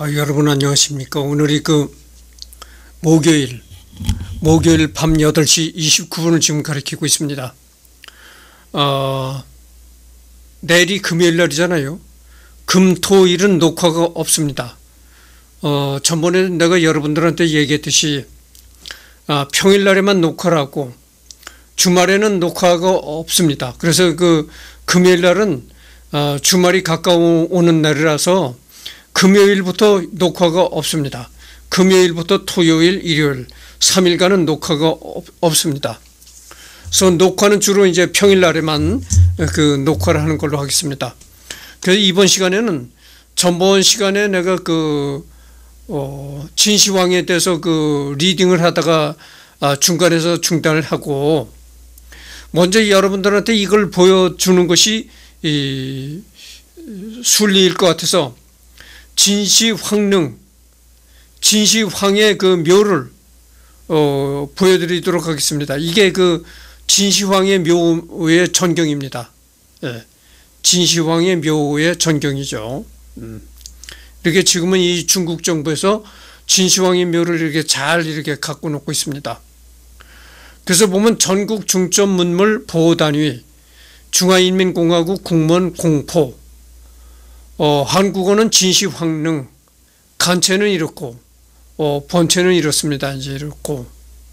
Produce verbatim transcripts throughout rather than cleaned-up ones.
아, 여러분 안녕하십니까. 오늘이 그 목요일 목요일 밤 여덟 시 이십구 분을 지금 가리키고 있습니다. 어, 내일이 금요일 날이잖아요. 금, 토, 일은 녹화가 없습니다. 어, 전번에 내가 여러분들한테 얘기했듯이 아, 평일 날에만 녹화를 하고 주말에는 녹화가 없습니다. 그래서 그 금요일 날은 어, 주말이 가까워오는 날이라서 금요일부터 녹화가 없습니다. 금요일부터 토요일, 일요일 삼 일간은 녹화가 없, 없습니다. 그래서 녹화는 주로 이제 평일 날에만 그 녹화를 하는 걸로 하겠습니다. 그래서 이번 시간에는 전번 시간에 내가 그 어, 진시황에 대해서 그 리딩을 하다가 아, 중간에서 중단을 하고 먼저 여러분들한테 이걸 보여주는 것이 이 순리일 것 같아서 진시황릉, 진시황의 그 묘를 어, 보여드리도록 하겠습니다. 이게 그 진시황의 묘의 전경입니다. 예, 진시황의 묘의 전경이죠. 음. 이렇게 지금은 이 중국 정부에서 진시황의 묘를 이렇게 잘 이렇게 갖고 놓고 있습니다. 그래서 보면 전국 중점 문물 보호단위, 중화인민공화국 국무원 공포, 어, 한국어는 진시황릉, 간체는 이렇고, 어, 본체는 이렇습니다. 이제 이렇고,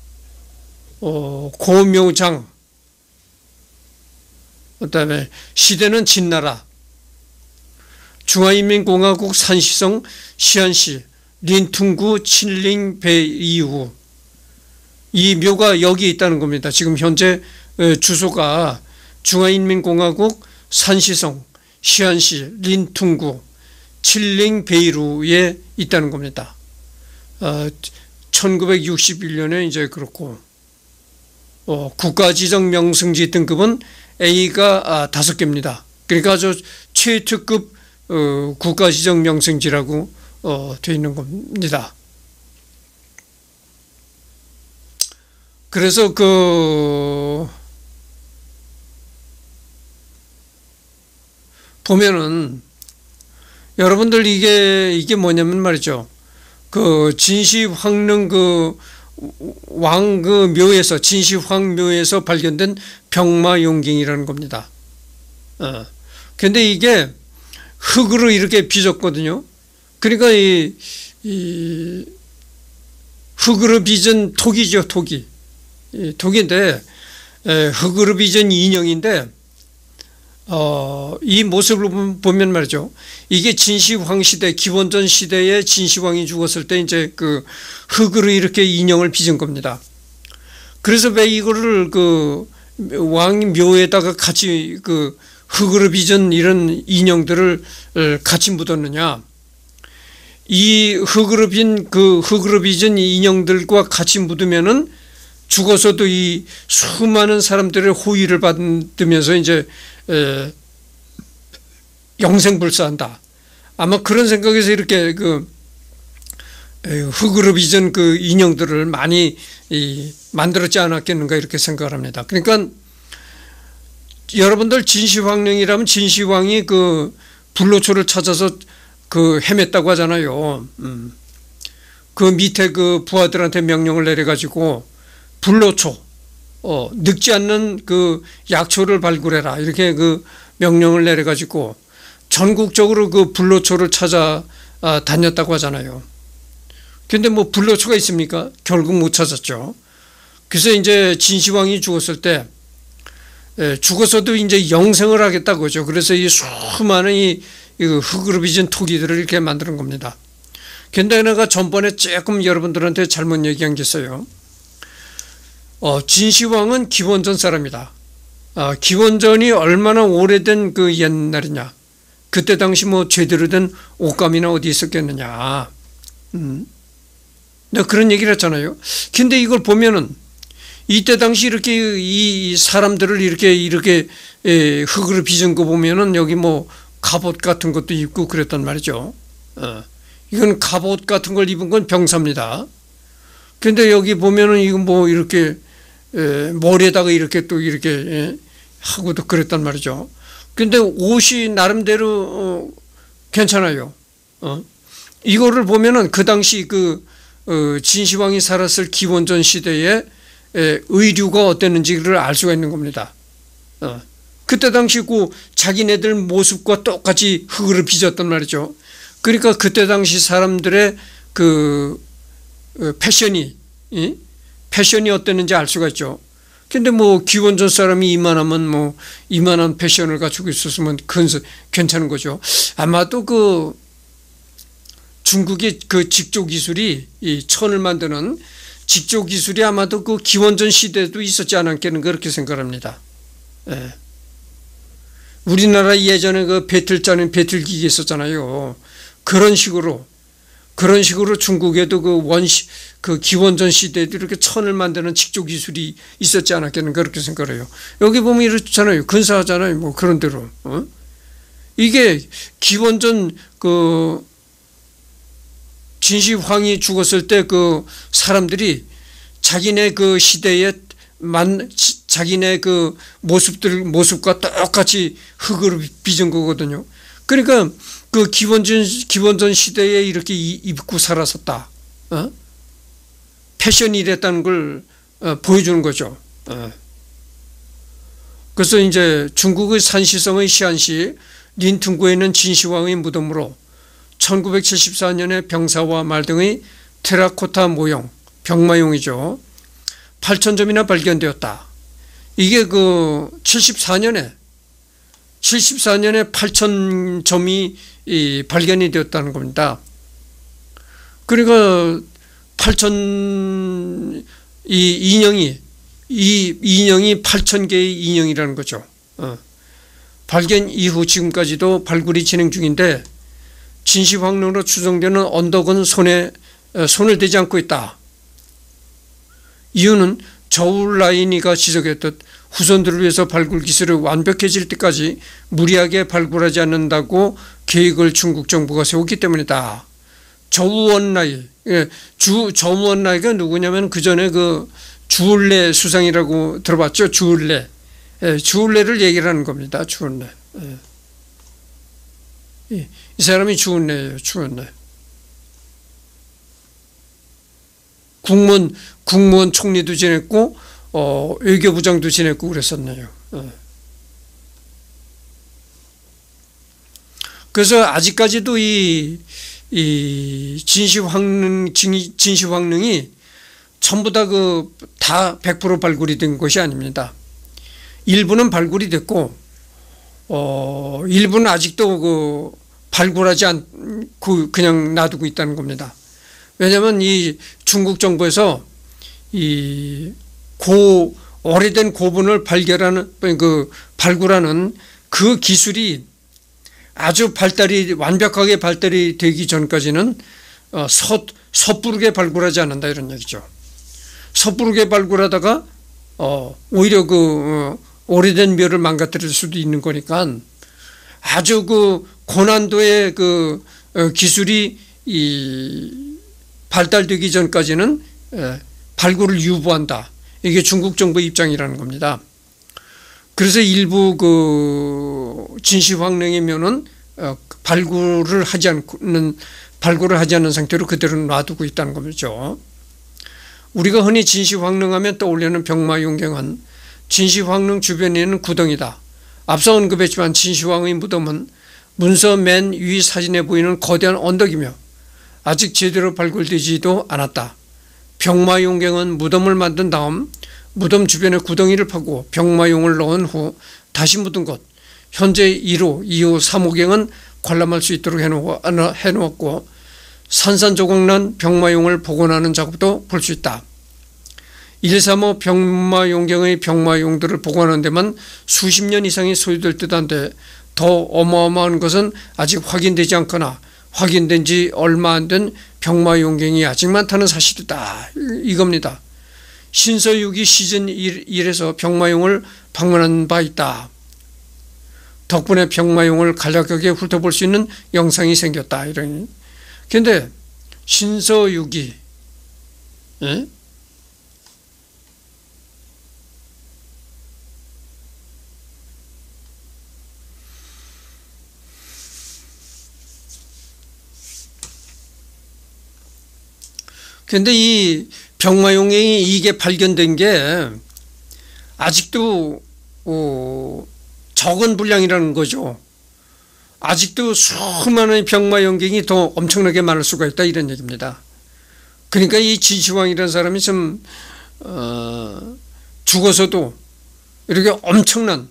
어, 고묘장, 그 다음에 시대는 진나라, 중화인민공화국 산시성 시안시, 린퉁구 칠링베이우. 이 묘가 여기 있다는 겁니다. 지금 현재 주소가 중화인민공화국 산시성 시안시 린퉁구 칠링베이루에 있다는 겁니다. 어, 천구백육십일 년에 이제 그렇고 어, 국가지정 명승지 등급은 A가 아, 다섯 개입니다. 그러니까 아주 최특급 어, 국가지정 명승지라고 어, 되어 있는 겁니다. 그래서 그 보면은 여러분들 이게 이게 뭐냐면 말이죠. 그 진시황릉 그 왕 그 묘에서 진시황묘에서 발견된 병마용경이라는 겁니다. 어. 근데 이게 흙으로 이렇게 빚었거든요. 그러니까 이, 이 흙으로 빚은 토기죠, 토기. 이 토기인데 에, 흙으로 빚은 인형인데 어, 이 모습을 보면 말이죠. 이게 진시황 시대, 기원전 시대에 진시황이 죽었을 때 이제 그 흙으로 이렇게 인형을 빚은 겁니다. 그래서 왜 이거를 그 왕 묘에다가 같이 그 흙으로 빚은 이런 인형들을 같이 묻었느냐. 이 흙으로 빚은 그 흙으로 빚은 인형들과 같이 묻으면은 죽어서도 이 수많은 사람들의 호의를 받으면서 이제 에, 영생불사한다. 아마 그런 생각에서 이렇게 그 에, 흙으로 빚은 그 인형들을 많이 이, 만들었지 않았겠는가 이렇게 생각을 합니다. 그러니까 여러분들 진시황릉이라면 진시황이 그 불로초를 찾아서 그 헤맸다고 하잖아요. 음. 그 밑에 그 부하들한테 명령을 내려가지고 불로초 어, 늙지 않는 그 약초를 발굴해라. 이렇게 그 명령을 내려가지고 전국적으로 그 불로초를 찾아 아, 다녔다고 하잖아요. 근데 뭐 불로초가 있습니까? 결국 못 찾았죠. 그래서 이제 진시황이 죽었을 때, 예, 죽어서도 이제 영생을 하겠다고 하죠. 그래서 이 수많은 이, 이 흙으로 빚은 토기들을 이렇게 만드는 겁니다. 근데 내가 전번에 조금 여러분들한테 잘못 얘기한 게 있어요. 어, 진시황은 기원전 사람이다. 어, 기원전이 얼마나 오래된 그 옛날이냐. 그때 당시 뭐 제대로 된 옷감이나 어디 있었겠느냐. 음. 내가 그런 얘기를 했잖아요. 근데 이걸 보면은 이때 당시 이렇게 이 사람들을 이렇게 이렇게 에, 흙으로 빚은 거 보면은 여기 뭐 갑옷 같은 것도 입고 그랬단 말이죠. 어. 이건 갑옷 같은 걸 입은 건 병사입니다. 근데 여기 보면은 이거 뭐 이렇게 에, 머리에다가 이렇게 또 이렇게 에, 하고도 그랬단 말이죠. 근데 옷이 나름대로 어, 괜찮아요. 어? 이거를 보면은 그 당시 그 어, 진시황이 살았을 기원전 시대에 에, 의류가 어땠는지를 알 수가 있는 겁니다. 어. 그때 당시 그 자기네들 모습과 똑같이 흙으로 빚었단 말이죠. 그러니까 그때 당시 사람들의 그 어, 패션이 이? 패션이 어땠는지 알 수가 있죠. 근데 뭐 기원전 사람이 이만하면 뭐 이만한 패션을 가지고 있었으면 괜찮은 거죠. 아마도 그 중국의 그 직조 기술이 이 천을 만드는 직조 기술이 아마도 그 기원전 시대에도 있었지 않았겠는 그렇게 생각합니다. 예. 우리나라 예전에 그 배틀 짜는 배틀기계 있었잖아요. 그런 식으로 그런 식으로 중국에도 그 원시 그 기원전 시대에도 이렇게 천을 만드는 직조 기술이 있었지 않았겠는 그렇게 생각해요. 여기 보면 이렇잖아요. 근사하잖아요. 뭐 그런 대로. 어? 이게 기원전 그 진시황이 죽었을 때 그 사람들이 자기네 그 시대에 만 자기네 그 모습들 모습과 똑같이 흙으로 빚은 거거든요. 그러니까 그 기원전 기원전 시대에 이렇게 입고 살았었다. 어? 패션이 이랬다는 걸 어, 보여주는 거죠. 어. 그래서 이제 중국의 산시성의 시안시 린퉁구에 있는 진시황의 무덤으로 천구백칠십사 년에 병사와 말 등의 테라코타 모형, 병마용이죠. 팔천 점이나 발견되었다. 이게 그 칠십사 년에 칠십사 년에 팔천 점이 발견이 되었다는 겁니다. 그러니까 팔천 이 인형이 이 인형이 팔천 개의 인형이라는 거죠. 어. 발견 이후 지금까지도 발굴이 진행 중인데 진시황릉으로 추정되는 언덕은 손에 손을 대지 않고 있다. 이유는 저울라이니가 지적했듯 후손들을 위해서 발굴 기술이 완벽해질 때까지 무리하게 발굴하지 않는다고 계획을 중국 정부가 세웠기 때문이다. 저우원라이, 주 저우원라이가 누구냐면 그 전에 그 주울레 수상이라고 들어봤죠. 주울레, 주울레를 얘기를 하는 겁니다. 주울레. 이 사람이 주울레예요. 주울레. 국무원 국무원 총리도 지냈고 어, 외교부장도 지냈고 그랬었네요. 어. 그래서 아직까지도 이, 이 진시황릉 진시황릉이 전부 다 그 다 백 퍼센트 발굴이 된 것이 아닙니다. 일부는 발굴이 됐고 어, 일부는 아직도 그 발굴하지 않고 그냥 놔두고 있다는 겁니다. 왜냐하면 이 중국 정부에서 이 고 오래된 고분을 발견하는 그 발굴하는 그 기술이 아주 발달이 완벽하게 발달이 되기 전까지는 어, 서, 섣부르게 발굴하지 않는다 이런 얘기죠. 섣부르게 발굴하다가 어, 오히려 그 어, 오래된 묘를 망가뜨릴 수도 있는 거니까 아주 그 고난도의 그 어, 기술이 이 발달되기 전까지는 에, 발굴을 유보한다. 이게 중국 정부 입장이라는 겁니다. 그래서 일부 그 진시황릉의 묘는 어, 발굴을 하지 않는 발굴을 하지 않는 상태로 그대로 놔두고 있다는 거죠. 우리가 흔히 진시황릉하면 떠올리는 병마용경은 진시황릉 주변에 있는 구덩이다. 앞서 언급했지만 진시황의 무덤은 문서 맨 위 사진에 보이는 거대한 언덕이며 아직 제대로 발굴되지도 않았다. 병마용경은 무덤을 만든 다음 무덤 주변에 구덩이를 파고 병마용을 넣은 후 다시 묻은 것, 현재 일 호, 이 호, 삼 호경은 관람할 수 있도록 해놓았고 산산조각난 병마용을 복원하는 작업도 볼 수 있다. 일, 삼 호 병마용경의 병마용들을 복원하는 데만 수십 년 이상이 소요될 듯한데 더 어마어마한 것은 아직 확인되지 않거나 확인된 지 얼마 안 된 병마용경이 아직 많다는 사실이다. 이겁니다. 신서유기 시즌 일에서 병마용을 방문한 바 있다. 덕분에 병마용을 간략하게 훑어볼 수 있는 영상이 생겼다. 이런. 근데 신서유기 예? 그런데 이 병마용행이 이게 발견된 게 아직도 어, 적은 분량이라는 거죠. 아직도 수많은 병마용행이 더 엄청나게 많을 수가 있다 이런 얘기입니다. 그러니까 이 진시황이라는 사람이 좀 어, 죽어서도 이렇게 엄청난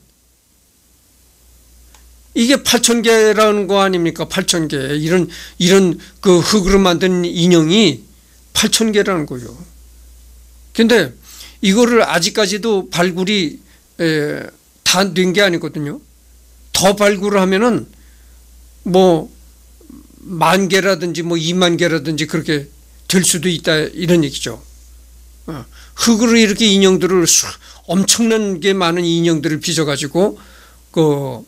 이게 팔천 개라는 거 아닙니까? 팔천 개. 이런, 이런 그 흙으로 만든 인형이 팔천 개라는 거예요. 근데 이거를 아직까지도 발굴이 다 된 게 아니거든요. 더 발굴을 하면은 뭐 만 개라든지 뭐 이만 개라든지 그렇게 될 수도 있다 이런 얘기죠. 흙으로 이렇게 인형들을 엄청난 게 많은 인형들을 빚어가지고 그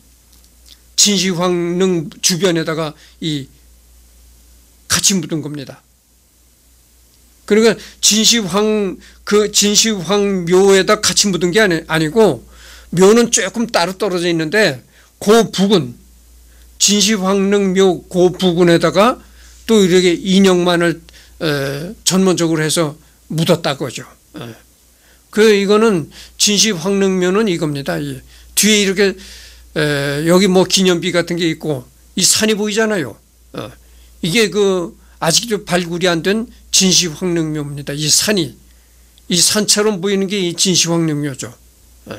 진시황릉 주변에다가 이 같이 묻은 겁니다. 그러니까 진시황 그 진시황 묘에다 같이 묻은 게 아니, 아니고 묘는 조금 따로 떨어져 있는데 그 부근 진시황릉 묘 그 부근에다가 또 이렇게 인형만을 에, 전문적으로 해서 묻었다 거죠. 에. 그 이거는 진시황릉묘는 이겁니다. 이, 뒤에 이렇게 에, 여기 뭐 기념비 같은 게 있고 이 산이 보이잖아요. 어, 이게 그 아직도 발굴이 안 된 진시황릉묘입니다. 이 산이 이 산처럼 보이는 게 이 진시황릉묘죠. 에.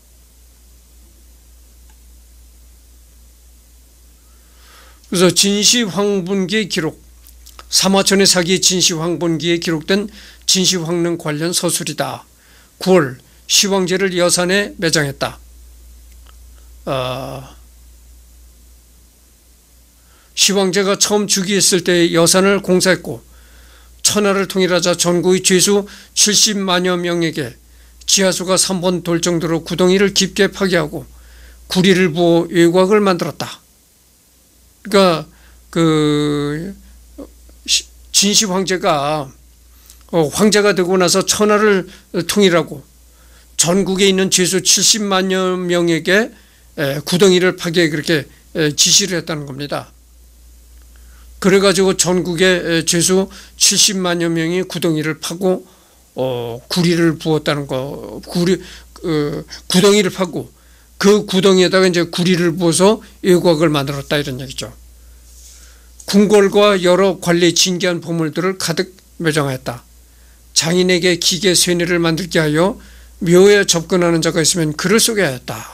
그래서 진시황분기의 기록, 사마천의 사기 진시황분기에 기록된 진시황릉 관련 서술이다. 구월 시황제를 여산에 매장했다. 어, 시황제가 처음 즉위했을 때 여산을 공사했고 천하를 통일하자 전국의 죄수 칠십만여 명에게 지하수가 삼 번 돌 정도로 구덩이를 깊게 파괴하고 구리를 부어 외곽을 만들었다. 그러니까 그 진시 황제가 황제가 되고 나서 천하를 통일하고 전국에 있는 죄수 칠십만여 명에게 구덩이를 파괴 그렇게 지시를 했다는 겁니다. 그래가지고 전국의 죄수 칠십만여 명이 구덩이를 파고 어, 구리를 부었다는 거, 구리 어, 구덩이를 파고 그 구덩이에다가 이제 구리를 부어서 외곽을 만들었다 이런 얘기죠. 궁궐과 여러 관리 진귀한 보물들을 가득 매장하였다. 장인에게 기계 쇠뇌를 만들게 하여 묘에 접근하는 자가 있으면 그를 쏘게 하였다.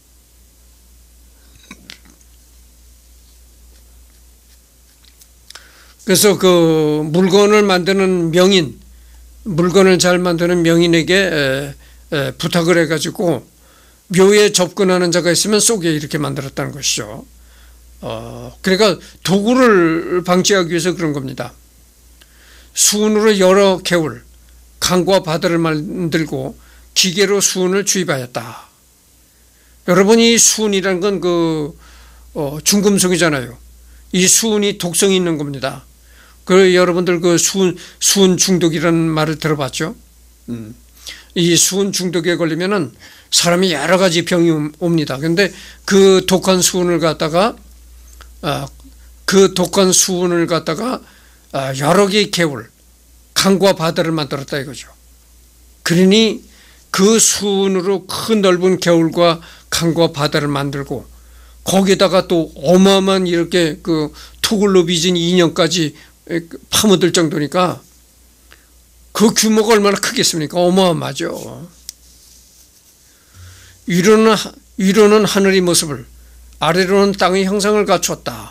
그래서 그 물건을 만드는 명인, 물건을 잘 만드는 명인에게 에, 에, 부탁을 해가지고 묘에 접근하는 자가 있으면 쏘게 이렇게 만들었다는 것이죠. 어, 그러니까 도구를 방지하기 위해서 그런 겁니다. 수은으로 여러 개울, 강과 바다를 만들고 기계로 수은을 주입하였다. 여러분 이 수은이라는 건 그 어, 중금속이잖아요. 이 수은이 독성이 있는 겁니다. 그 여러분들 그 수은 수은 중독이라는 말을 들어봤죠? 음. 이 수은 중독에 걸리면은 사람이 여러 가지 병이 옵니다. 그런데 그 독한 수은을 갖다가 아, 그 독한 수은을 갖다가 아, 여러 개의 개울, 강과 바다를 만들었다 이거죠. 그러니 그 수은으로 큰 넓은 개울과 강과 바다를 만들고 거기다가 또 어마어마한 이렇게 그 토굴로 빚은 인형까지 파묻을 정도니까 그 규모가 얼마나 크겠습니까? 어마어마하죠. 위로는, 위로는 하늘의 모습을, 아래로는 땅의 형상을 갖추었다.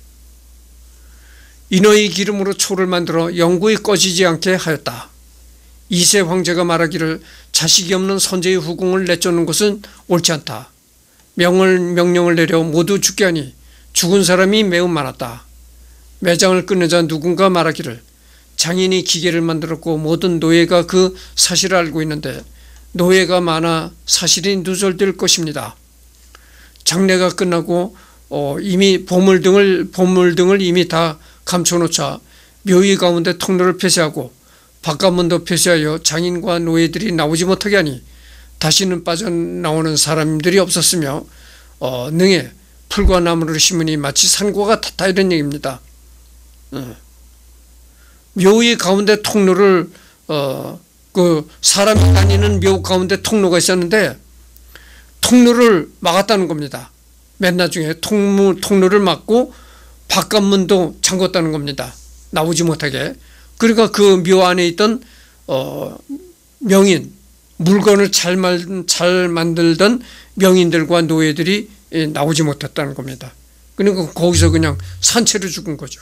인어의 기름으로 초를 만들어 영구히 꺼지지 않게 하였다. 이세 황제가 말하기를 자식이 없는 선제의 후궁을 내쫓는 것은 옳지 않다. 명을, 명령을 내려 모두 죽게 하니 죽은 사람이 매우 많았다. 매장을 끝내자 누군가 말하기를 장인이 기계를 만들었고 모든 노예가 그 사실을 알고 있는데 노예가 많아 사실이 누설될 것입니다. 장례가 끝나고 어, 이미 보물 등을 보물 등을 이미 다 감춰놓자 묘의 가운데 통로를 폐쇄하고 바깥문도 폐쇄하여 장인과 노예들이 나오지 못하게 하니 다시는 빠져나오는 사람들이 없었으며 어, 능에 풀과 나무를 심으니 마치 산과 같았다 이런 얘기입니다. 어. 묘의 가운데 통로를 어, 그 사람이 다니는 묘 가운데 통로가 있었는데 통로를 막았다는 겁니다. 맨 나중에 통로, 통로를 막고 바깥문도 잠궜다는 겁니다. 나오지 못하게. 그러니까 그 묘 안에 있던 어, 명인, 물건을 잘, 만, 잘 만들던 명인들과 노예들이 나오지 못했다는 겁니다. 그러니까 거기서 그냥 산채로 죽은 거죠.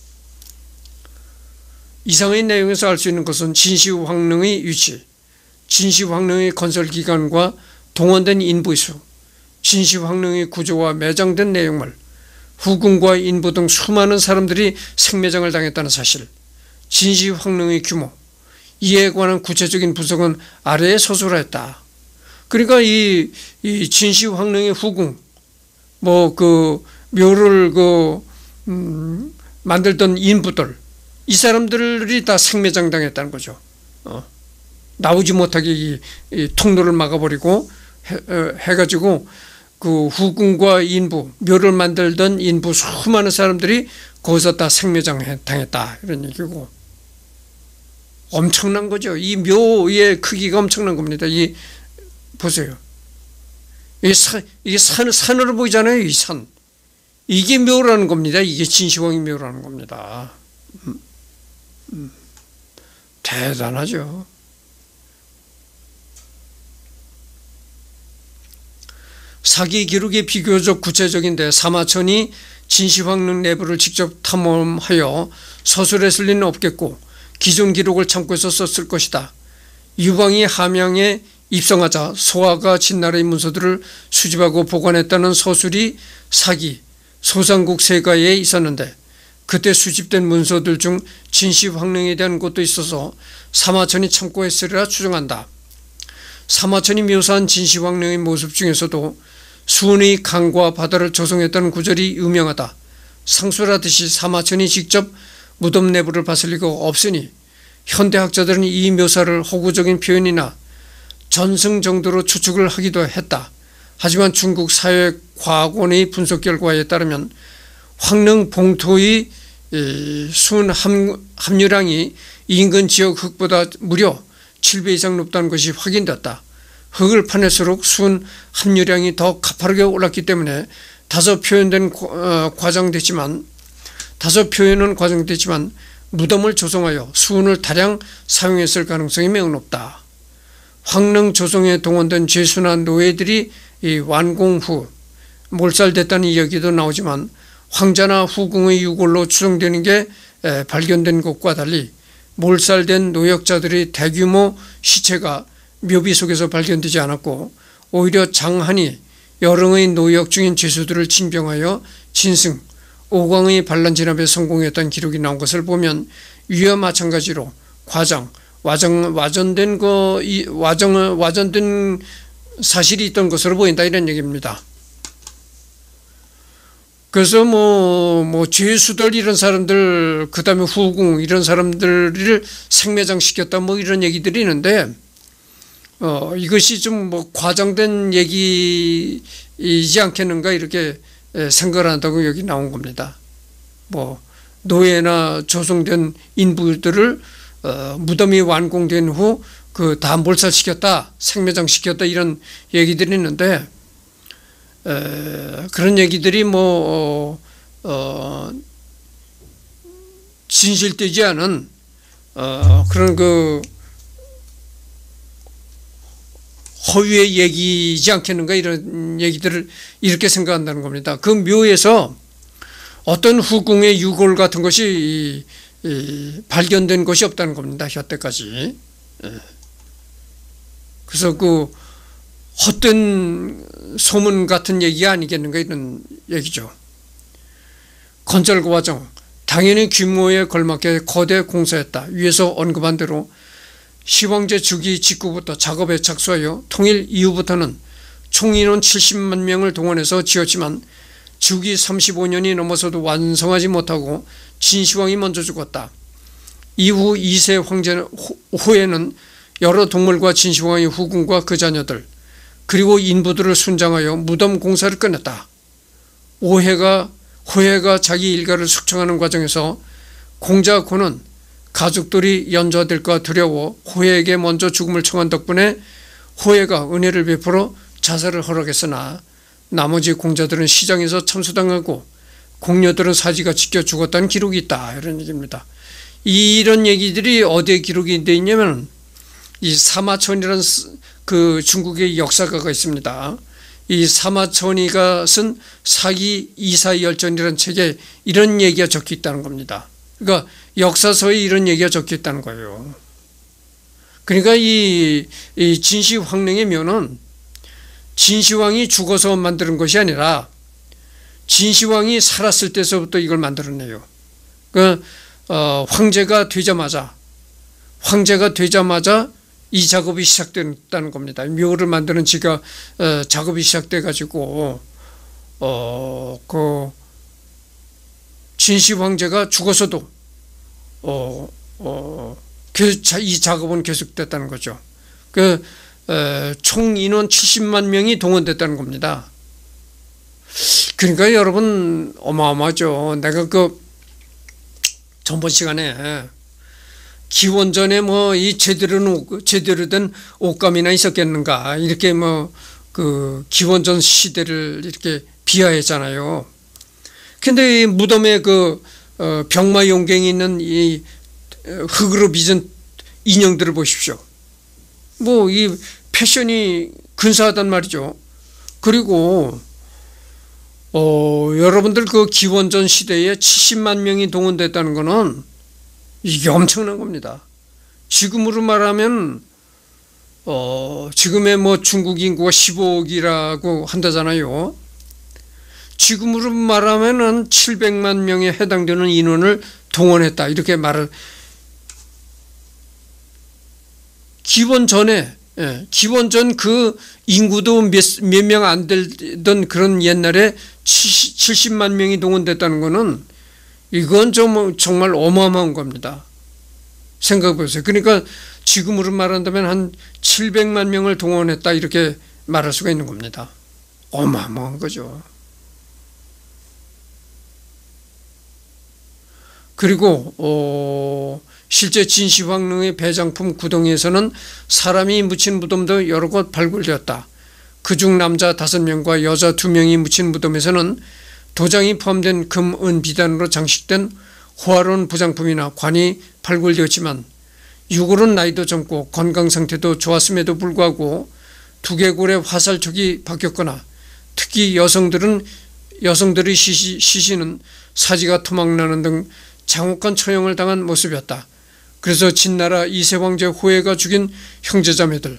이상의 내용에서 알 수 있는 것은 진시황릉의 위치, 진시황릉의 건설 기간과 동원된 인부의 수, 진시황릉의 구조와 매장된 내용물, 후궁과 인부 등 수많은 사람들이 생매장을 당했다는 사실, 진시황릉의 규모, 이에 관한 구체적인 분석은 아래에 서술하였다. 그러니까 이, 이 진시황릉의 후궁, 뭐 그 묘를 그 음, 만들던 인부들, 이 사람들이 다 생매장 당했다는 거죠. 어. 나오지 못하게 이, 이 통로를 막아버리고 해, 해가지고 그 후궁과 인부, 묘를 만들던 인부 수많은 사람들이 거기서 다 생매장 당했다 이런 얘기고, 엄청난 거죠. 이 묘의 크기가 엄청난 겁니다. 이 보세요. 이게 산, 이게 산, 산으로 보이잖아요. 이 산. 이게 묘라는 겁니다. 이게 진시황이 묘라는 겁니다. 음, 음, 대단하죠. 사기 기록이 비교적 구체적인데 사마천이 진시황릉 내부를 직접 탐험하여 서술에 쓸 리는 없겠고 기존 기록을 참고해서 썼을 것이다. 유방이 함양에 입성하자 소아가 진나라의 문서들을 수집하고 보관했다는 서술이 사기, 소상국 세가에 있었는데 그때 수집된 문서들 중 진시황릉에 대한 것도 있어서 사마천이 참고했으리라 추정한다. 사마천이 묘사한 진시황릉의 모습 중에서도 수은의 강과 바다를 조성했다는 구절이 유명하다. 상술하듯이 사마천이 직접 무덤 내부를 봤을 리가 없으니 현대학자들은 이 묘사를 허구적인 표현이나 전승 정도로 추측을 하기도 했다. 하지만 중국 사회과학원의 분석 결과에 따르면 황릉 봉토의 수은 함유량이 인근 지역 흙보다 무려 칠 배 이상 높다는 것이 확인됐다. 흙을 파낼수록 수은 함유량이 더 가파르게 올랐기 때문에 다소 표현된 과장됐지만 다소 표현은 과장됐지만 무덤을 조성하여 수은을 다량 사용했을 가능성이 매우 높다. 황릉 조성에 동원된 죄수나 노예들이 이 완공 후 몰살됐다는 이야기도 나오지만 황자나 후궁의 유골로 추정되는 게 발견된 것과 달리 몰살된 노역자들의 대규모 시체가 묘비 속에서 발견되지 않았고 오히려 장한이 여릉의 노역 중인 죄수들을 징병하여 진승, 오광의 반란 진압에 성공했다는 기록이 나온 것을 보면 위와 마찬가지로 과장, 와정, 와전된 거, 이 와정, 와전된 사실이 있던 것으로 보인다 이런 얘기입니다. 그래서 뭐, 뭐 죄수들 이런 사람들, 그 다음에 후궁 이런 사람들을 생매장시켰다 뭐 이런 얘기들이 있는데 어, 이것이 좀 뭐 과장된 얘기이지 않겠는가 이렇게 생각을 한다고 여기 나온 겁니다. 뭐 노예나 조성된 인부들을 어, 무덤이 완공된 후 그 다 몰살시켰다, 생매장시켰다 이런 얘기들이 있는데 에, 그런 얘기들이 뭐 어, 어, 진실되지 않은 어, 그런 그 허위의 얘기이지 않겠는가 이런 얘기들을 이렇게 생각한다는 겁니다. 그 묘에서 어떤 후궁의 유골 같은 것이 이, 이, 발견된 것이 없다는 겁니다. 현대까지. 그래서 그 헛된 소문 같은 얘기가 아니겠는가 이런 얘기죠. 건설 과정 당연히 규모에 걸맞게 거대 공사였다. 위에서 언급한 대로 시황제 주기 직후부터 작업에 착수하여 통일 이후부터는 총 인원 칠십만 명을 동원해서 지었지만 주기 삼십오 년이 넘어서도 완성하지 못하고 진시황이 먼저 죽었다. 이후 이 세 황제 후에는 여러 동물과 진시황의 후궁과 그 자녀들 그리고 인부들을 순장하여 무덤 공사를 끝냈다. 오해가 호해가 자기 일가를 숙청하는 과정에서 공자고는 가족들이 연좌될까 두려워 호해에게 먼저 죽음을 청한 덕분에 호해가 은혜를 베풀어 자살을 허락했으나 나머지 공자들은 시장에서 참수당하고 공녀들은 사지가 지켜 죽었다는 기록이 있다, 이런 얘기입니다. 이런 얘기들이 어디에 기록이 되어 있냐면 이 사마천이라는 그 중국의 역사가가 있습니다. 이 사마천이가 쓴 사기 이사열전이라는 책에 이런 얘기가 적혀 있다는 겁니다. 그러니까 역사서에 이런 얘기가 적혀 있다는 거예요. 그러니까 이, 이 진시황릉의 묘는 진시황이 죽어서 만드는 것이 아니라 진시황이 살았을 때서부터 이걸 만들어내요. 그 어, 황제가 되자마자 황제가 되자마자 이 작업이 시작됐다는 겁니다. 묘를 만드는 지가 어, 작업이 시작돼 가지고 어, 그 진시 황제가 죽어서도 어, 어, 이 작업은 계속됐다는 거죠. 그 어, 총 인원 칠십만 명이 동원됐다는 겁니다. 그러니까 여러분 어마어마하죠. 내가 그 전번 시간에 기원전에 뭐 이 제대로 제대로 된 옷감이나 있었겠는가 이렇게 뭐 그 기원전 시대를 이렇게 비하했잖아요. 근데 이 무덤에 그 어 병마 용갱이 있는 이 흙으로 빚은 인형들을 보십시오. 뭐 이 패션이 근사하단 말이죠. 그리고 어 여러분들 그 기원전 시대에 칠십만 명이 동원됐다는 거는 이게 엄청난 겁니다. 지금으로 말하면 어 지금의 뭐 중국 인구가 십오억이라고 한다잖아요. 지금으로 말하면은 칠백만 명에 해당되는 인원을 동원했다, 이렇게 말을. 기원전에 예, 기원전 그 인구도 몇 명 안 되던 그런 옛날에 칠십만 명이 동원됐다는 거는 이건 좀 정말 어마어마한 겁니다. 생각해 보세요. 그러니까 지금으로 말한다면 한 칠백만 명을 동원했다, 이렇게 말할 수가 있는 겁니다. 어마어마한 거죠. 그리고 어, 실제 진시황릉의 배장품 구덩이에서는 사람이 묻힌 무덤도 여러 곳 발굴되었다. 그중 남자 다섯 명과 여자 두 명이 묻힌 무덤에서는 도장이 포함된 금, 은, 비단으로 장식된 호화로운 부장품이나 관이 발굴되었지만 유골은 나이도 젊고 건강 상태도 좋았음에도 불구하고 두개골에 화살촉이 박혔거나 특히 여성들은 여성들의 시시, 시신은 사지가 토막나는 등 장혹한 처형을 당한 모습이었다. 그래서 진나라 이세왕제 호해가 죽인 형제자매들,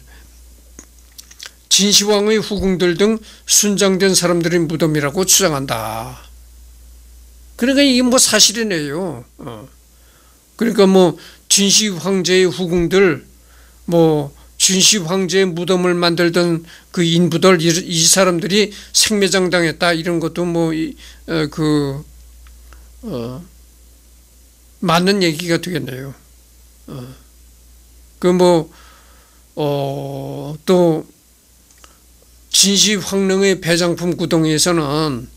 진시황의 후궁들 등 순장된 사람들의 무덤이라고 주장한다. 그러니까 이게 뭐 사실이네요. 어. 그러니까 뭐 진시 황제의 후궁들, 뭐 진시 황제의 무덤을 만들던 그 인부들, 이, 이 사람들이 생매장 당했다, 이런 것도 뭐 그 어, 맞는 얘기가 되겠네요. 어. 그 뭐 어, 또 진시 황릉의 배장품 구덩이에서는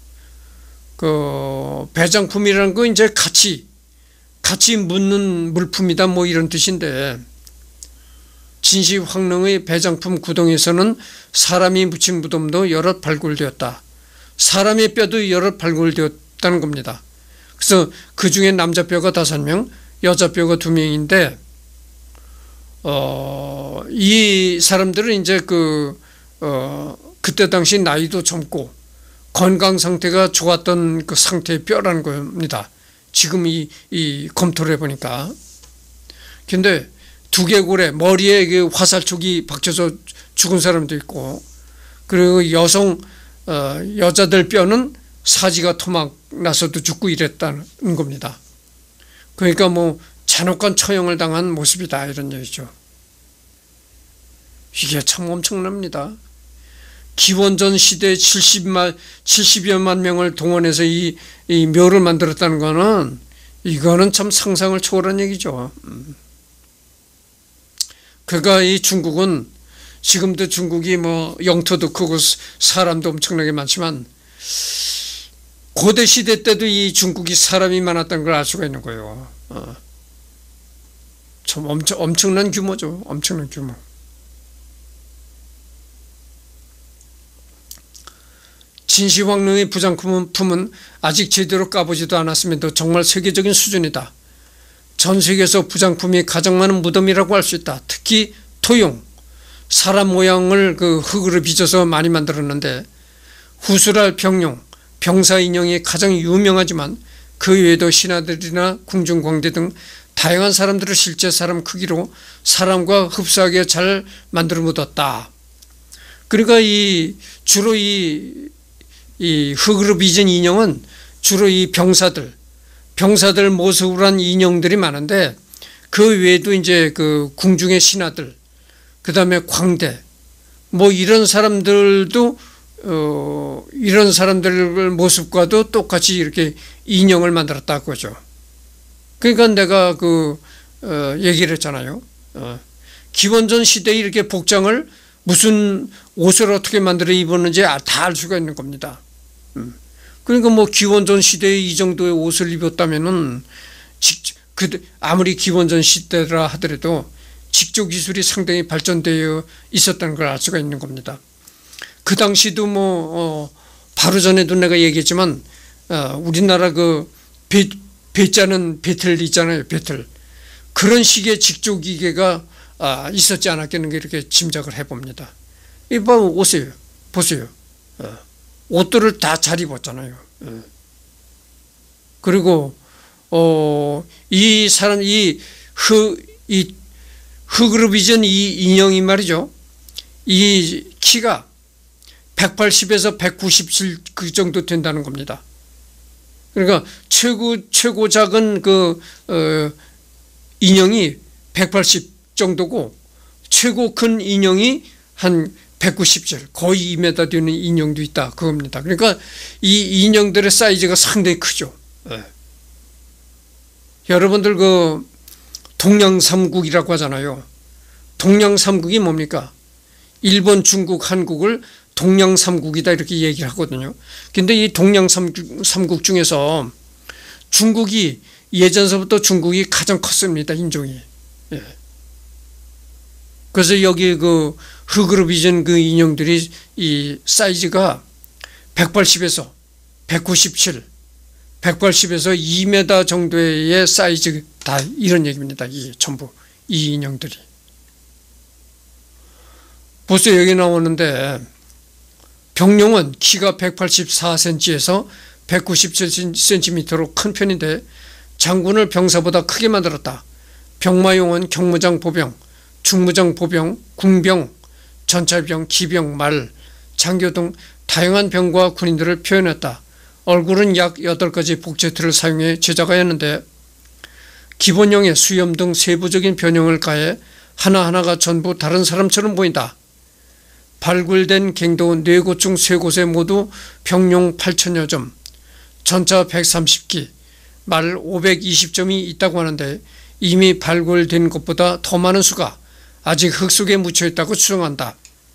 그 배장품이라는 거 이제 같이 같이 묻는 물품이다, 뭐 이런 뜻인데, 진시 황릉의 배장품 구덩이에서는 사람이 묻힌 무덤도 여럿 발굴되었다. 사람의 뼈도 여럿 발굴되었다는 겁니다. 그래서 그 중에 남자 뼈가 다섯 명, 여자 뼈가 두 명인데, 어, 이 사람들은 이제 그, 어, 그때 당시 나이도 젊고 건강 상태가 좋았던 그 상태의 뼈라는 겁니다. 지금 이, 이 검토를 해보니까. 근데 두개골에 머리에 그 화살촉이 박혀서 죽은 사람도 있고, 그리고 여성, 어, 여자들 뼈는 사지가 토막 나서도 죽고 이랬다는 겁니다. 그러니까 뭐 잔혹한 처형을 당한 모습이다, 이런 얘기죠. 이게 참 엄청납니다. 기원전 시대에 칠십만, 칠십여만 명을 동원해서 이, 이 묘를 만들었다는 거는, 이거는 참 상상을 초월한 얘기죠. 그러니까 이 중국은, 지금도 중국이 뭐 영토도 크고 사람도 엄청나게 많지만, 고대 시대 때도 이 중국이 사람이 많았다는 걸 알 수가 있는 거예요. 어. 참 엄청, 엄청난 규모죠. 엄청난 규모. 진시황릉의 부장품은 아직 제대로 까보지도 않았음에도 정말 세계적인 수준이다. 전 세계에서 부장품이 가장 많은 무덤이라고 할 수 있다. 특히 토용, 사람 모양을 그 흙으로 빚어서 많이 만들었는데 후술할 병용, 병사 인형이 가장 유명하지만 그 외에도 신하들이나 궁중광대 등 다양한 사람들을 실제 사람 크기로 사람과 흡사하게 잘 만들어 묻었다. 그러니까 이 주로 이, 이 흙으로 빚은 인형은 주로 이 병사들, 병사들 모습으로 한 인형들이 많은데 그 외에도 이제 그 궁중의 신하들, 그 다음에 광대, 뭐 이런 사람들도 어, 이런 사람들 모습과도 똑같이 이렇게 인형을 만들었다 그거죠. 그러니까 내가 그 어, 얘기를 했잖아요. 어, 기원전 시대에 이렇게 복장을 무슨 옷을 어떻게 만들어 입었는지 다 알 수가 있는 겁니다. 음. 그러니까 뭐 기원전 시대에 이 정도의 옷을 입었다면은 직, 그 아무리 기원전 시대라 하더라도 직조 기술이 상당히 발전되어 있었다는 걸 알 수가 있는 겁니다. 그 당시도 뭐 어, 바로 전에도 내가 얘기했지만 어, 우리나라 그 배, 배짜는 배틀 있잖아요. 배틀. 그런 식의 직조 기계가 아, 있었지 않았겠는가 이렇게 짐작을 해봅니다. 이봐 오세요. 보세요. 어, 옷들을 다 잘 입었잖아요. 어. 그리고 어, 이 사람 이 흙, 이 흙으로 빚은 이 인형이 말이죠. 이 키가 백팔십에서 백구십칠 그 정도 된다는 겁니다. 그러니까 최고 최고 작은 그 어, 인형이 백팔십 정도고 최고 큰 인형이 한 백구십칠, 거의 이 미터 되는 인형도 있다 그겁니다. 그러니까 이 인형들의 사이즈가 상당히 크죠. 네. 여러분들 그 동양삼국이라고 하잖아요. 동양삼국이 뭡니까? 일본, 중국, 한국을 동양삼국이다 이렇게 얘기를 하거든요. 근데 이 동양삼국 중에서 중국이 예전서부터 중국이 가장 컸습니다. 인종이. 예. 그래서 여기 그 흙으로 빚은 그 인형들이 이 사이즈가 백팔십에서 백구십칠, 백팔십에서 이 미터 정도의 사이즈다 이런 얘기입니다. 이 전부 이 인형들이. 벌써 여기 나오는데 병룡은 키가 백팔십사 센티미터에서 백구십칠 센티미터로 큰 편인데 장군을 병사보다 크게 만들었다. 병마용은 경무장 보병, 중무장 보병, 궁병, 전차병, 기병, 말, 장교 등 다양한 병과 군인들을 표현했다. 얼굴은 약 여덟 가지 복제틀을 사용해 제작하였는데 기본형에 수염 등 세부적인 변형을 가해 하나하나가 전부 다른 사람처럼 보인다. 발굴된 갱도 네 곳 중 세 곳에 모두 병용 팔천여 점, 전차 백삼십 기, 말 오백이십 점이 있다고 하는데 이미 발굴된 것보다 더 많은 수가 아직 흙 속에 묻혀 있다고 추정한다.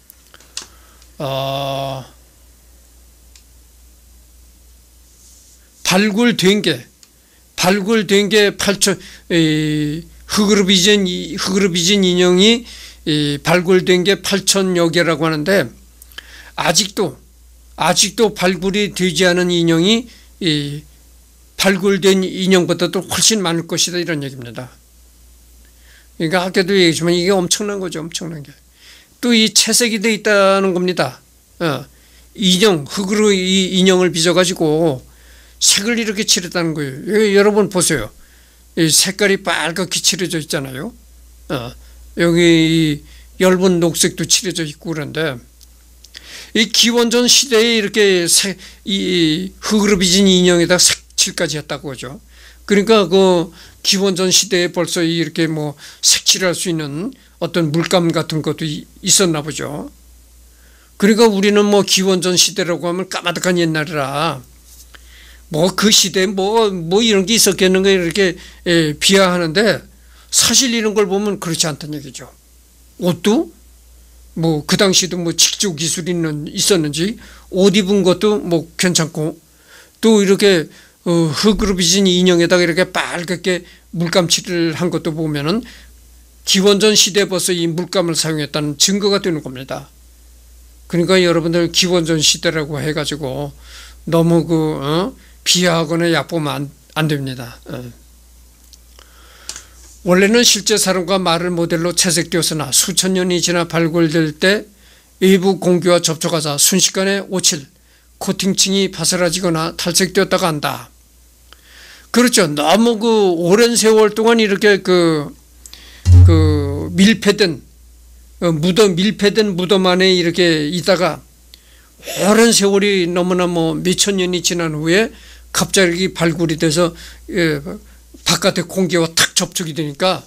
어, 발굴된 게 발굴된 게 팔천 흙으로 빚은 흙으로 빚은 인형이 이 발굴된 게 팔천여 개라고 하는데 아직도 아직도 발굴이 되지 않은 인형이 이 발굴된 인형보다도 훨씬 많을 것이다 이런 얘기입니다. 그러니까 아까도 얘기했지만 이게 엄청난 거죠. 엄청난 게. 또 이 채색이 되어 있다는 겁니다. 어, 인형 흙으로 이 인형을 빚어가지고 색을 이렇게 칠했다는 거예요. 여러분 보세요. 이 색깔이 빨갛게 칠해져 있잖아요. 어, 여기 엷은 녹색도 칠해져 있고 그런데 이 기원전 시대에 이렇게 색, 이 흙으로 빚은 인형에다 색칠까지 했다고 하죠. 그러니까 그 기원전 시대에 벌써 이렇게 뭐 색칠할 수 있는 어떤 물감 같은 것도 있었나 보죠. 그러니까 우리는 뭐 기원전 시대라고 하면 까마득한 옛날이라 뭐 그 시대에 뭐, 뭐 이런 게 있었겠는가 이렇게 예, 비하하는데 사실 이런 걸 보면 그렇지 않다는 얘기죠. 옷도 뭐 그 당시도 뭐 직조 기술이 있었는지 옷 입은 것도 뭐 괜찮고 또 이렇게 어, 흙으로 빚은 인형에다가 이렇게 빨갛게 물감칠을 한 것도 보면은 기원전 시대에 벌써 이 물감을 사용했다는 증거가 되는 겁니다. 그러니까 여러분들 기원전 시대라고 해가지고 너무 그 어? 비하하거나 얕보면 안, 안 됩니다. 어. 원래는 실제 사람과 말을 모델로 채색되었으나 수천 년이 지나 발굴될 때 외부 공기와 접촉하자 순식간에 오칠, 코팅층이 바스라지거나 탈색되었다가 한다. 그렇죠. 너무 그 오랜 세월 동안 이렇게 그, 그 밀폐된, 무덤, 밀폐된 무덤 안에 이렇게 있다가 오랜 세월이 너무나 뭐 몇천 년이 지난 후에 갑자기 발굴이 돼서 예, 바깥의 공기와 탁 접촉이 되니까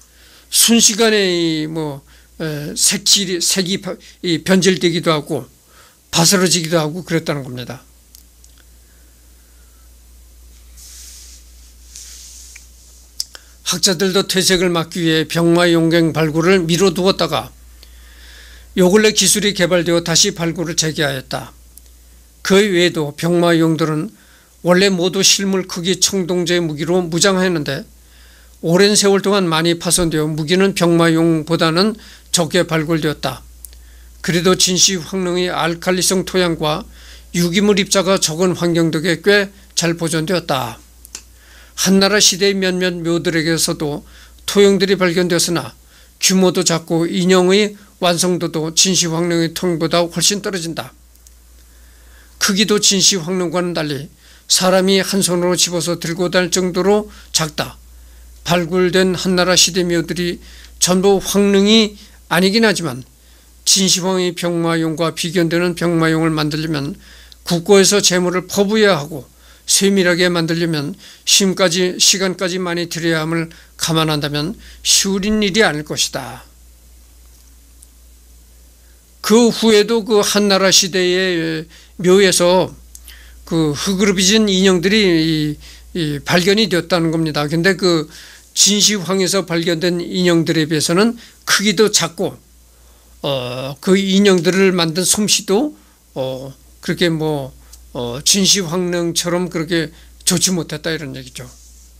순식간에 뭐 색칠이 색이 변질되기도 하고 바스러지기도 하고 그랬다는 겁니다. 학자들도 퇴색을 막기 위해 병마용경 발굴을 미뤄두었다가 요 근래 기술이 개발되어 다시 발굴을 재개하였다. 그 외에도 병마용들은 원래 모두 실물 크기 청동제 무기로 무장했는데 오랜 세월 동안 많이 파손되어 무기는 병마용보다는 적게 발굴되었다. 그래도 진시 황릉의 알칼리성 토양과 유기물 입자가 적은 환경 덕에 꽤 잘 보존되었다. 한나라 시대의 몇몇 묘들에게서도 토형들이 발견되었으나 규모도 작고 인형의 완성도도 진시 황릉의 토형보다 훨씬 떨어진다. 크기도 진시 황릉과는 달리 사람이 한 손으로 집어서 들고 다닐 정도로 작다. 발굴된 한나라 시대 묘들이 전부 황릉이 아니긴 하지만 진시황의 병마용과 비견되는 병마용을 만들려면 국고에서 재물을 퍼부어야 하고 세밀하게 만들려면 심까지 시간까지 많이 들여야 함을 감안한다면 쉬운 일이 아닐 것이다. 그 후에도 그 한나라 시대의 묘에서 그 흐그러비진 인형들이 이, 이 발견이 되었다는 겁니다. 근데 그 진시황에서 발견된 인형들에 비해서는 크기도 작고 어, 그 인형들을 만든 솜씨도 어, 그렇게 뭐 어, 진시황릉처럼 그렇게 좋지 못했다 이런 얘기죠.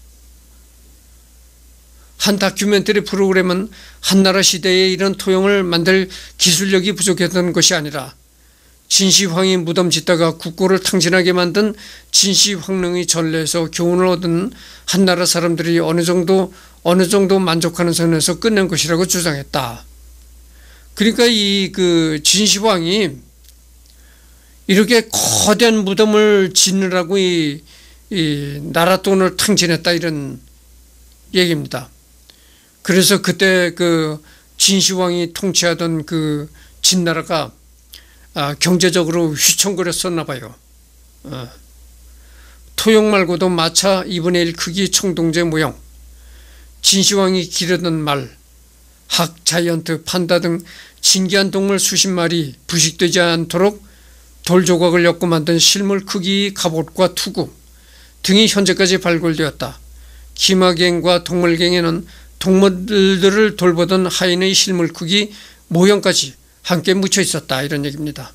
한 다큐멘터리 프로그램은 한나라 시대에 이런 토형을 만들 기술력이 부족했던 것이 아니라 진시황이 무덤 짓다가 국고를 탕진하게 만든 진시황릉의 전례에서 교훈을 얻은 한나라 사람들이 어느 정도 어느 정도 만족하는 선에서 끝낸 것이라고 주장했다. 그러니까 이 그 진시황이 이렇게 거대한 무덤을 짓느라고 이, 이 나라 돈을 탕진했다 이런 얘기입니다. 그래서 그때 그 진시황이 통치하던 그 진나라가 아, 경제적으로 휘청거렸었나 봐요. 어. 토형 말고도 마차 이분의 일 크기 청동제 모형, 진시황이 기르던 말, 학, 자이언트, 판다 등 신기한 동물 수십 마리 부식되지 않도록 돌조각을 엮고 만든 실물 크기 갑옷과 투구 등이 현재까지 발굴되었다. 기마갱과 동물갱에는 동물들을 돌보던 하인의 실물 크기 모형까지 함께 묻혀 있었다 이런 얘기입니다.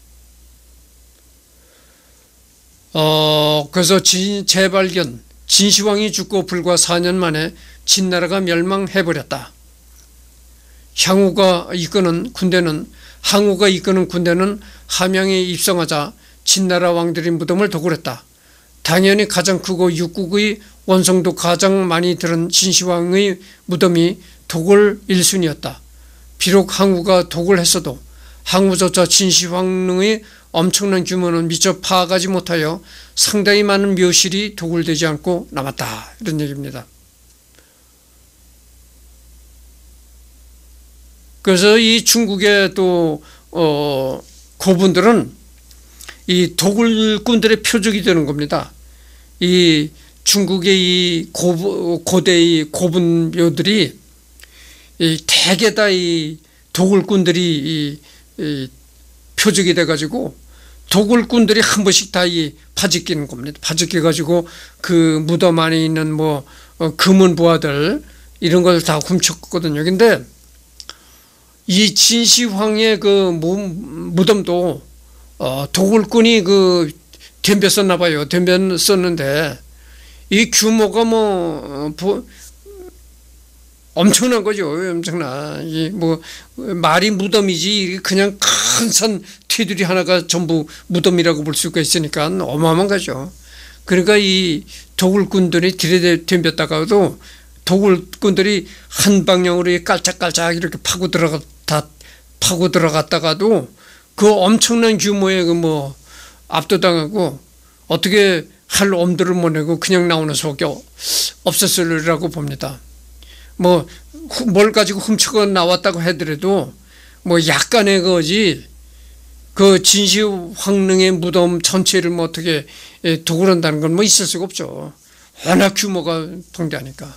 어, 그래서 진, 재발견 진시황이 죽고 불과 사 년 만에 진나라가 멸망해버렸다. 향후가 이끄는 군대는 항우가 이끄는 군대는 함양에 입성하자 진나라 왕들의 무덤을 도굴했다. 당연히 가장 크고 육국의 원성도 가장 많이 들은 진시황의 무덤이 도굴 일 순위였다. 비록 항우가 도굴했어도 항우조차 진시황릉의 엄청난 규모는 미처 파악하지 못하여 상당히 많은 묘실이 도굴되지 않고 남았다 이런 얘기입니다. 그래서 이 중국의 또 어, 고분들은 이 도굴꾼들의 표적이 되는 겁니다. 이 중국의 이 고, 고대의 고분묘들이 이 대개 다 이 도굴꾼들이 이, 이 표적이 돼가지고 도굴꾼들이 한 번씩 다 이 파짓기는 겁니다. 파짓겨 가지고 그 무덤 안에 있는 뭐 어, 금은 부하들 이런 걸 다 훔쳤거든요. 근데 이 진시황의 그 무덤도 어, 도굴꾼이 그 덤볐었나 봐요. 덤볐었는데 이 규모가 뭐 엄청난 거죠. 엄청나. 이 뭐 말이 무덤이지 그냥 큰 산 테두리 하나가 전부 무덤이라고 볼 수가 있으니까 어마어마한 거죠. 그러니까 이 도굴꾼들이 들이댐겼다가도 도굴꾼들이 한 방향으로 깔짝깔짝 이렇게 파고 들어갔다 파고 들어갔다가도 그 엄청난 규모의 그 뭐 압도당하고 어떻게 할 엄두를 못 내고 그냥 나오는 수밖에 없었으리라고 봅니다. 뭐 뭘 가지고 훔쳐가 나왔다고 하더라도 뭐 약간의 거지 그 진시황릉의 무덤 전체를 뭐 어떻게 도굴한다는 건 뭐 있을 수가 없죠. 워낙 규모가 방대하니까.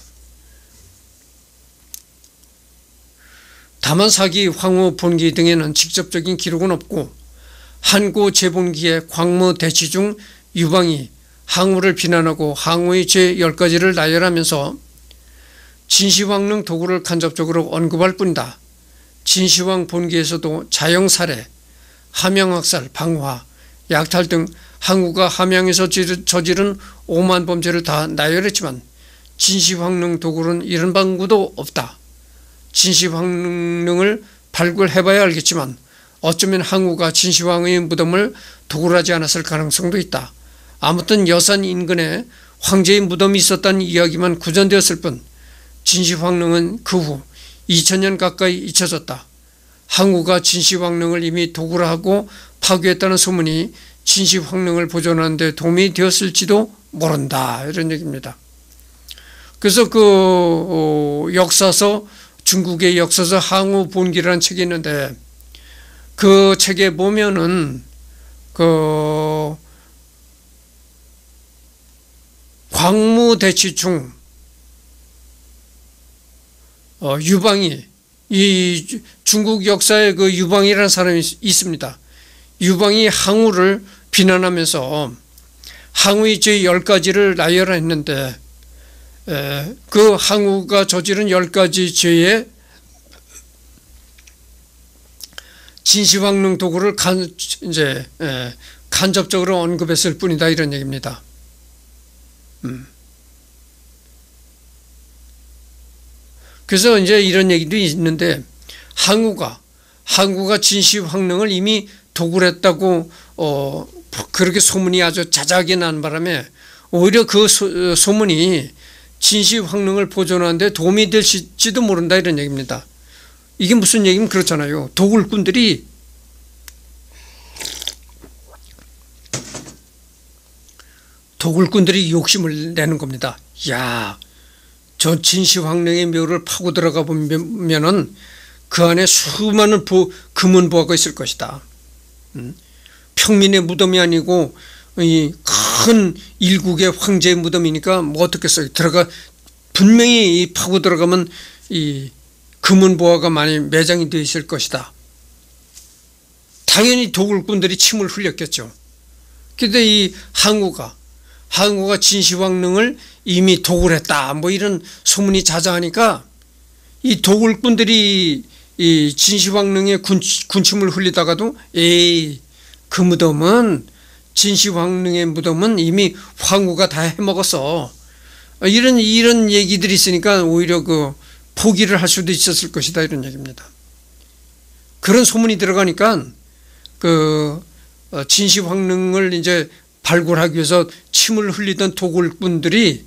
다만 사기, 황후, 본기 등에는 직접적인 기록은 없고 한고 재본기의 광무 대치 중 유방이 항우를 비난하고 항우의 죄 열 가지를 나열하면서 진시황릉 도굴을 간접적으로 언급할 뿐이다. 진시황 본기에서도 자영살해, 함양학살, 방화, 약탈 등 항우가 함양에서 저지른 오만 범죄를 다 나열했지만 진시황릉 도굴은 이런 방구도 없다. 진시황릉을 발굴해봐야 알겠지만 어쩌면 항우가 진시황의 무덤을 도굴하지 않았을 가능성도 있다. 아무튼 여산 인근에 황제의 무덤이 있었다는 이야기만 구전되었을 뿐 진시황릉은 그 후 이천 년 가까이 잊혀졌다. 항우가 진시황릉을 이미 도굴하고 파괴했다는 소문이 진시황릉을 보존하는 데 도움이 되었을지도 모른다. 이런 얘기입니다. 그래서 그 어, 역사서 중국의 역사서 항우 본기라는 책이 있는데 그 책에 보면은 그 광무대치 중 어, 유방이 이 중국 역사에 그 유방이라는 사람이 있습니다. 유방이 항우를 비난하면서 항우의 죄 열 가지를 나열했는데 에, 그 항우가 저지른 열 가지 죄에 진시황릉 도굴을 간, 이제 에, 간접적으로 언급했을 뿐이다 이런 얘기입니다. 음. 그래서 이제 이런 얘기도 있는데 항우가 항우가 진시황릉을 이미 도굴했다고 어, 그렇게 소문이 아주 자자하게 난 바람에 오히려 그 소, 소문이 진시황릉을 보존하는 데 도움이 될지도 모른다 이런 얘기입니다. 이게 무슨 얘기면 그렇잖아요. 도굴꾼들이 도굴꾼들이 욕심을 내는 겁니다. 야, 저 진시황릉의 묘를 파고 들어가 보면은 그 안에 수많은 보, 금은보화가 있을 것이다. 음? 평민의 무덤이 아니고 이 큰 일국의 황제의 무덤이니까 뭐 어떻겠어요. 들어가 분명히 이 파고 들어가면 이 금은보화가 많이 매장이 되어 있을 것이다. 당연히 도굴꾼들이 침을 흘렸겠죠. 그런데 이 항우가 항우가 진시황릉을 이미 도굴했다 뭐 이런 소문이 자자하니까 이 도굴꾼들이 이 진시황릉에 군, 군침을 흘리다가도 에이 그 무덤은 진시황릉의 무덤은 이미 황후가 다 해먹었어 이런 이런 얘기들이 있으니까 오히려 그 포기를 할 수도 있었을 것이다 이런 얘기입니다. 그런 소문이 들어가니까 그 진시황릉을 이제 발굴하기 위해서 침을 흘리던 도굴꾼들이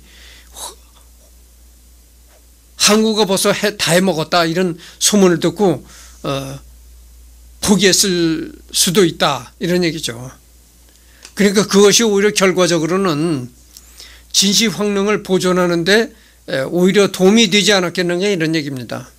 항우가 벌써 해, 다 해먹었다 이런 소문을 듣고 어, 포기했을 수도 있다 이런 얘기죠. 그러니까 그것이 오히려 결과적으로는 진시황릉을 보존하는 데 오히려 도움이 되지 않았겠느냐 이런 얘기입니다.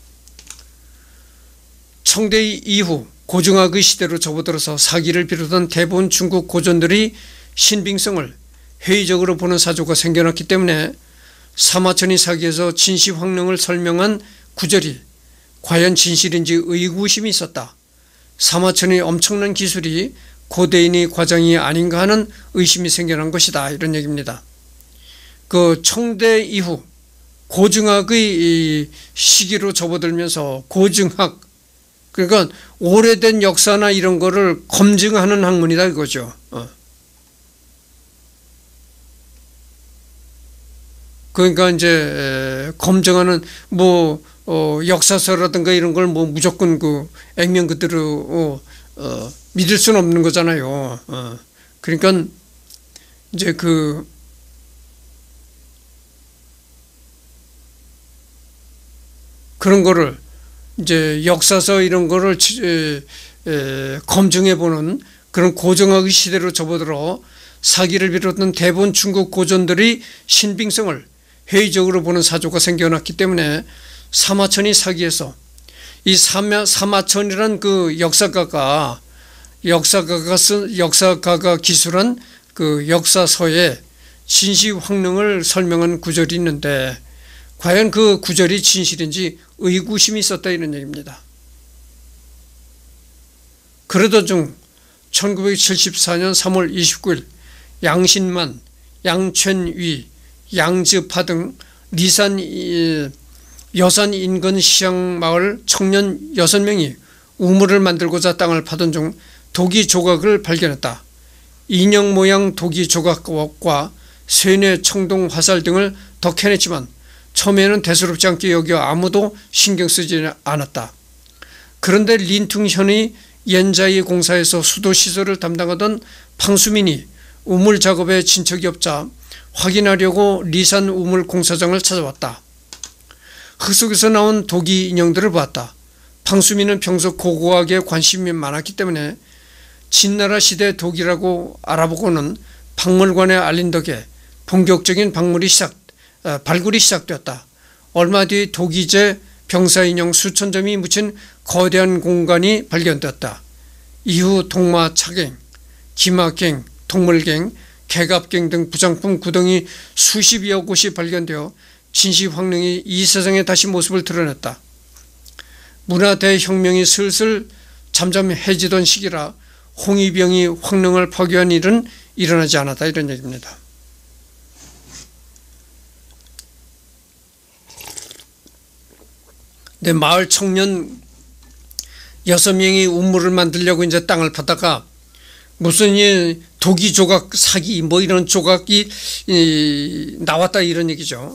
청대 이후 고증학의 시대로 접어들어서 사기를 비롯한 대부분 중국 고전들이 신빙성을 회의적으로 보는 사조가 생겨났기 때문에 사마천이 사기에서 진시황릉을 설명한 구절이 과연 진실인지 의구심이 있었다. 사마천의 엄청난 기술이 고대인의 과장이 아닌가 하는 의심이 생겨난 것이다 이런 얘기입니다. 그 청대 이후 고증학의 시기로 접어들면서 고증학 그러니까 오래된 역사나 이런 거를 검증하는 학문이다 이거죠. 어. 그러니까 이제 에, 검증하는 뭐 어, 역사서라든가 이런 걸 뭐 무조건 그 액면 그대로 어, 어, 믿을 수는 없는 거잖아요. 어. 그러니까 이제 그 그런 거를 이제 역사서 이런 거를 에, 에, 검증해 보는 그런 고정학의 시대로 접어들어 사기를 비롯한 대부분 중국 고전들이 신빙성을 회의적으로 보는 사조가 생겨났기 때문에 사마천이 사기에서 이 사마, 사마천이란 그 역사가가 역사가가 쓴 역사가가 기술한 그 역사서에 진시황릉을 설명한 구절이 있는데 과연 그 구절이 진실인지 의구심이 있었다 이런 얘기입니다. 그러던 중 천구백칠십사 년 삼월 이십구일 양신만, 양천위, 양즈파 등 리산 여산 인근 시향마을 청년 여섯 명이 우물을 만들고자 땅을 파던 중 도기 조각을 발견했다. 인형 모양 도기 조각과 쇠뇌, 청동, 화살 등을 더 캐냈지만 처음에는 대수롭지 않게 여겨 아무도 신경 쓰지 않았다. 그런데 린퉁현의 옌자이 공사에서 수도시설을 담당하던 팡수민이 우물 작업에 진척이 없자 확인하려고 리산 우물 공사장을 찾아왔다. 흙 속에서 나온 도기 인형들을 보았다. 팡수민은 평소 고고학에 관심이 많았기 때문에 진나라 시대 도기라고 알아보고는 박물관에 알린 덕에 본격적인 박물이 시작, 발굴이 시작되었다. 얼마 뒤 도기제 병사인형 수천 점이 묻힌 거대한 공간이 발견되었다. 이후 동마, 차갱, 기마갱, 동물갱, 개갑갱 등 부장품 구덩이 수십여 곳이 발견되어 진시황릉이 이 세상에 다시 모습을 드러냈다. 문화대혁명이 슬슬 잠잠해지던 시기라 홍위병이 황릉을 파괴한 일은 일어나지 않았다 이런 얘기입니다. 네, 마을 청년 여섯 명이 우물을 만들려고 이제 땅을 파다가 무슨 이 도기 조각 사기 뭐 이런 조각이 이 나왔다 이런 얘기죠.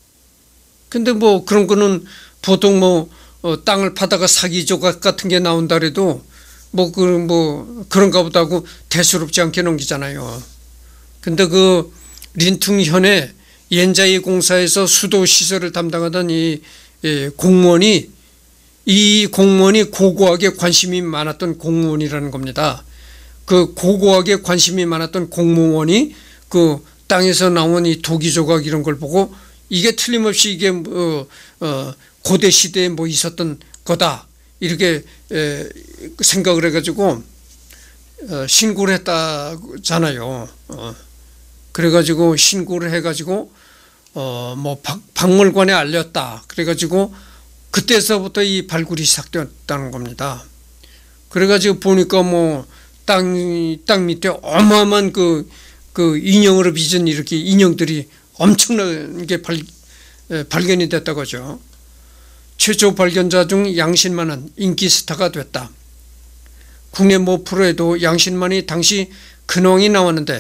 근데 뭐 그런 거는 보통 뭐 어 땅을 파다가 사기 조각 같은 게 나온다 그래도 뭐 그 뭐 그런가 보다 하고 대수롭지 않게 넘기잖아요. 근데 그 린퉁현의 옌자이 공사에서 수도 시설을 담당하던 이 예, 공무원이 이 공무원이 고고학에 관심이 많았던 공무원이라는 겁니다. 그 고고학에 관심이 많았던 공무원이 그 땅에서 나온 이 도기 조각 이런 걸 보고 이게 틀림없이 이게 어, 어, 고대 시대에 뭐 있었던 거다 이렇게 에, 생각을 해가지고 어, 신고를 했다잖아요. 어, 그래가지고 신고를 해가지고 어, 뭐 박, 박물관에 알렸다. 그래가지고 그때서부터 이 발굴이 시작되었다는 겁니다. 그래가지고 보니까 뭐 땅, 땅 밑에 어마어마한 그, 그 인형으로 빚은 이렇게 인형들이 엄청나게 발, 에, 발견이 됐다고 하죠. 최초 발견자 중 양신만은 인기 스타가 됐다. 국내 모 프로에도 양신만이 당시 근황이 나왔는데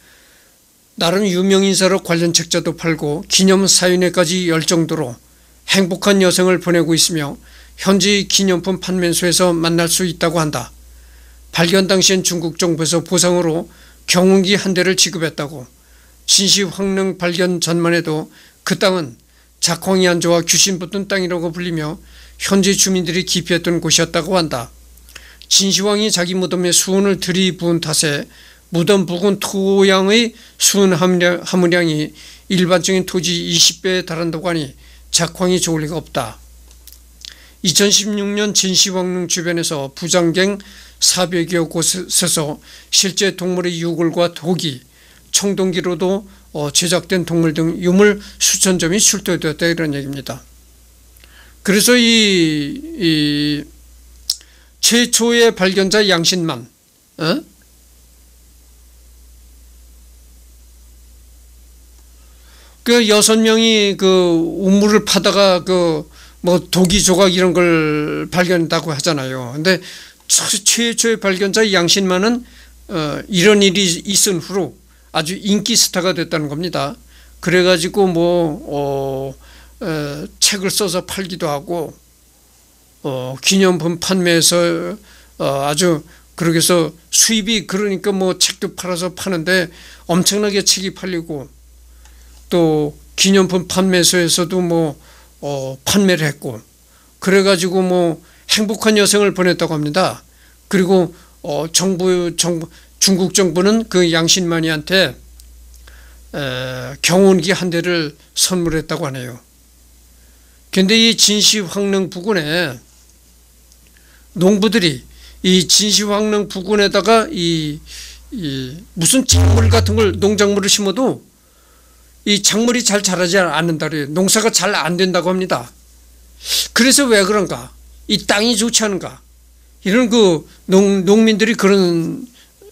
나름 유명인사로 관련 책자도 팔고 기념사인회까지 열 정도로 행복한 여생을 보내고 있으며 현지 기념품 판매소에서 만날 수 있다고 한다. 발견 당시엔 중국 정부에서 보상으로 경운기 한 대를 지급했다고. 진시황릉 발견 전만 해도 그 땅은 작황이 안 좋아 귀신 붙은 땅이라고 불리며 현지 주민들이 기피했던 곳이었다고 한다. 진시황이 자기 무덤에 수은을 들이부은 탓에 무덤 부근 토양의 수은 함유량이 일반적인 토지 이십 배에 달한다고 하니 작황이 좋을 리가 없다. 이천십육 년 진시황릉 주변에서 부장갱 사백여 곳에서 실제 동물의 유골과 도기, 청동기로도 제작된 동물 등 유물 수천 점이 출토되었다 이런 얘기입니다. 그래서 이, 이 최초의 발견자 양신만 어? 그 여섯 명이 그 우물을 파다가 그 뭐 도기 조각 이런 걸 발견했다고 하잖아요. 근데 최초의 발견자 양신만은 어 이런 일이 있은 후로 아주 인기 스타가 됐다는 겁니다. 그래가지고 뭐 어 어, 책을 써서 팔기도 하고 어, 기념품 판매에서 어, 아주 그렇게 해서 수입이 그러니까 뭐 책도 팔아서 파는데 엄청나게 책이 팔리고 또 기념품 판매소에서도 뭐 어, 판매를 했고 그래가지고 뭐 행복한 여생을 보냈다고 합니다. 그리고 어, 정부, 정부 중국 정부는 그 양신만이한테 에, 경운기 한 대를 선물했다고 하네요. 그런데 이 진시황릉 부근에 농부들이 이 진시황릉 부근에다가 이, 이 무슨 작물 같은 걸 농작물을 심어도 이 작물이 잘 자라지 않는다 그래요. 농사가 잘 안 된다고 합니다. 그래서 왜 그런가? 이 땅이 좋지 않은가? 이런 그 농, 농민들이 그런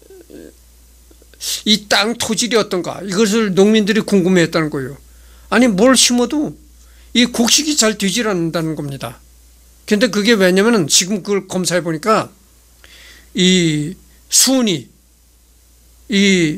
이 땅 토질이 어떤가? 이것을 농민들이 궁금해했다는 거예요. 아니 뭘 심어도 이 곡식이 잘 되질 않는다는 겁니다. 근데 그게 왜냐면은 지금 그걸 검사해 보니까 이 수은이 이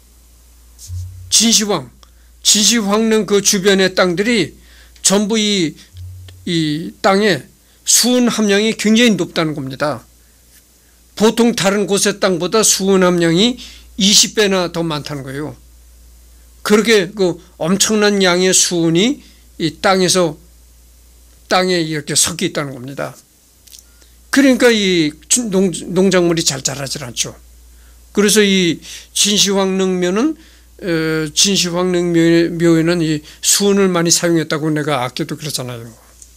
진시황 진시황릉 그 주변의 땅들이 전부 이, 이 땅에 수은 함량이 굉장히 높다는 겁니다. 보통 다른 곳의 땅보다 수은 함량이 이십 배나 더 많다는 거예요. 그렇게 그 엄청난 양의 수은이 이 땅에서 땅에 이렇게 섞여 있다는 겁니다. 그러니까 이 농, 농작물이 잘 자라질 않죠. 그래서 이 진시황릉면은 어, 진시황릉묘에는 이 수은을 많이 사용했다고 내가 아껴도 그랬잖아요.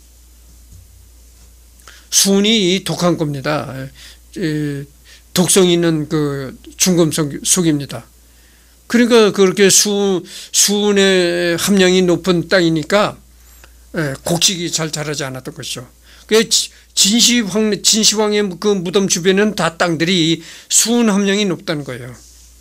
수은이 이 독한 겁니다. 이 독성 있는 그 중금속입니다. 그러니까 그렇게 수, 수은의 함량이 높은 땅이니까 곡식이 잘 자라지 않았던 것이죠. 그 진시황, 진시황의 그 무덤 주변에는 다 땅들이 수은 함량이 높다는 거예요.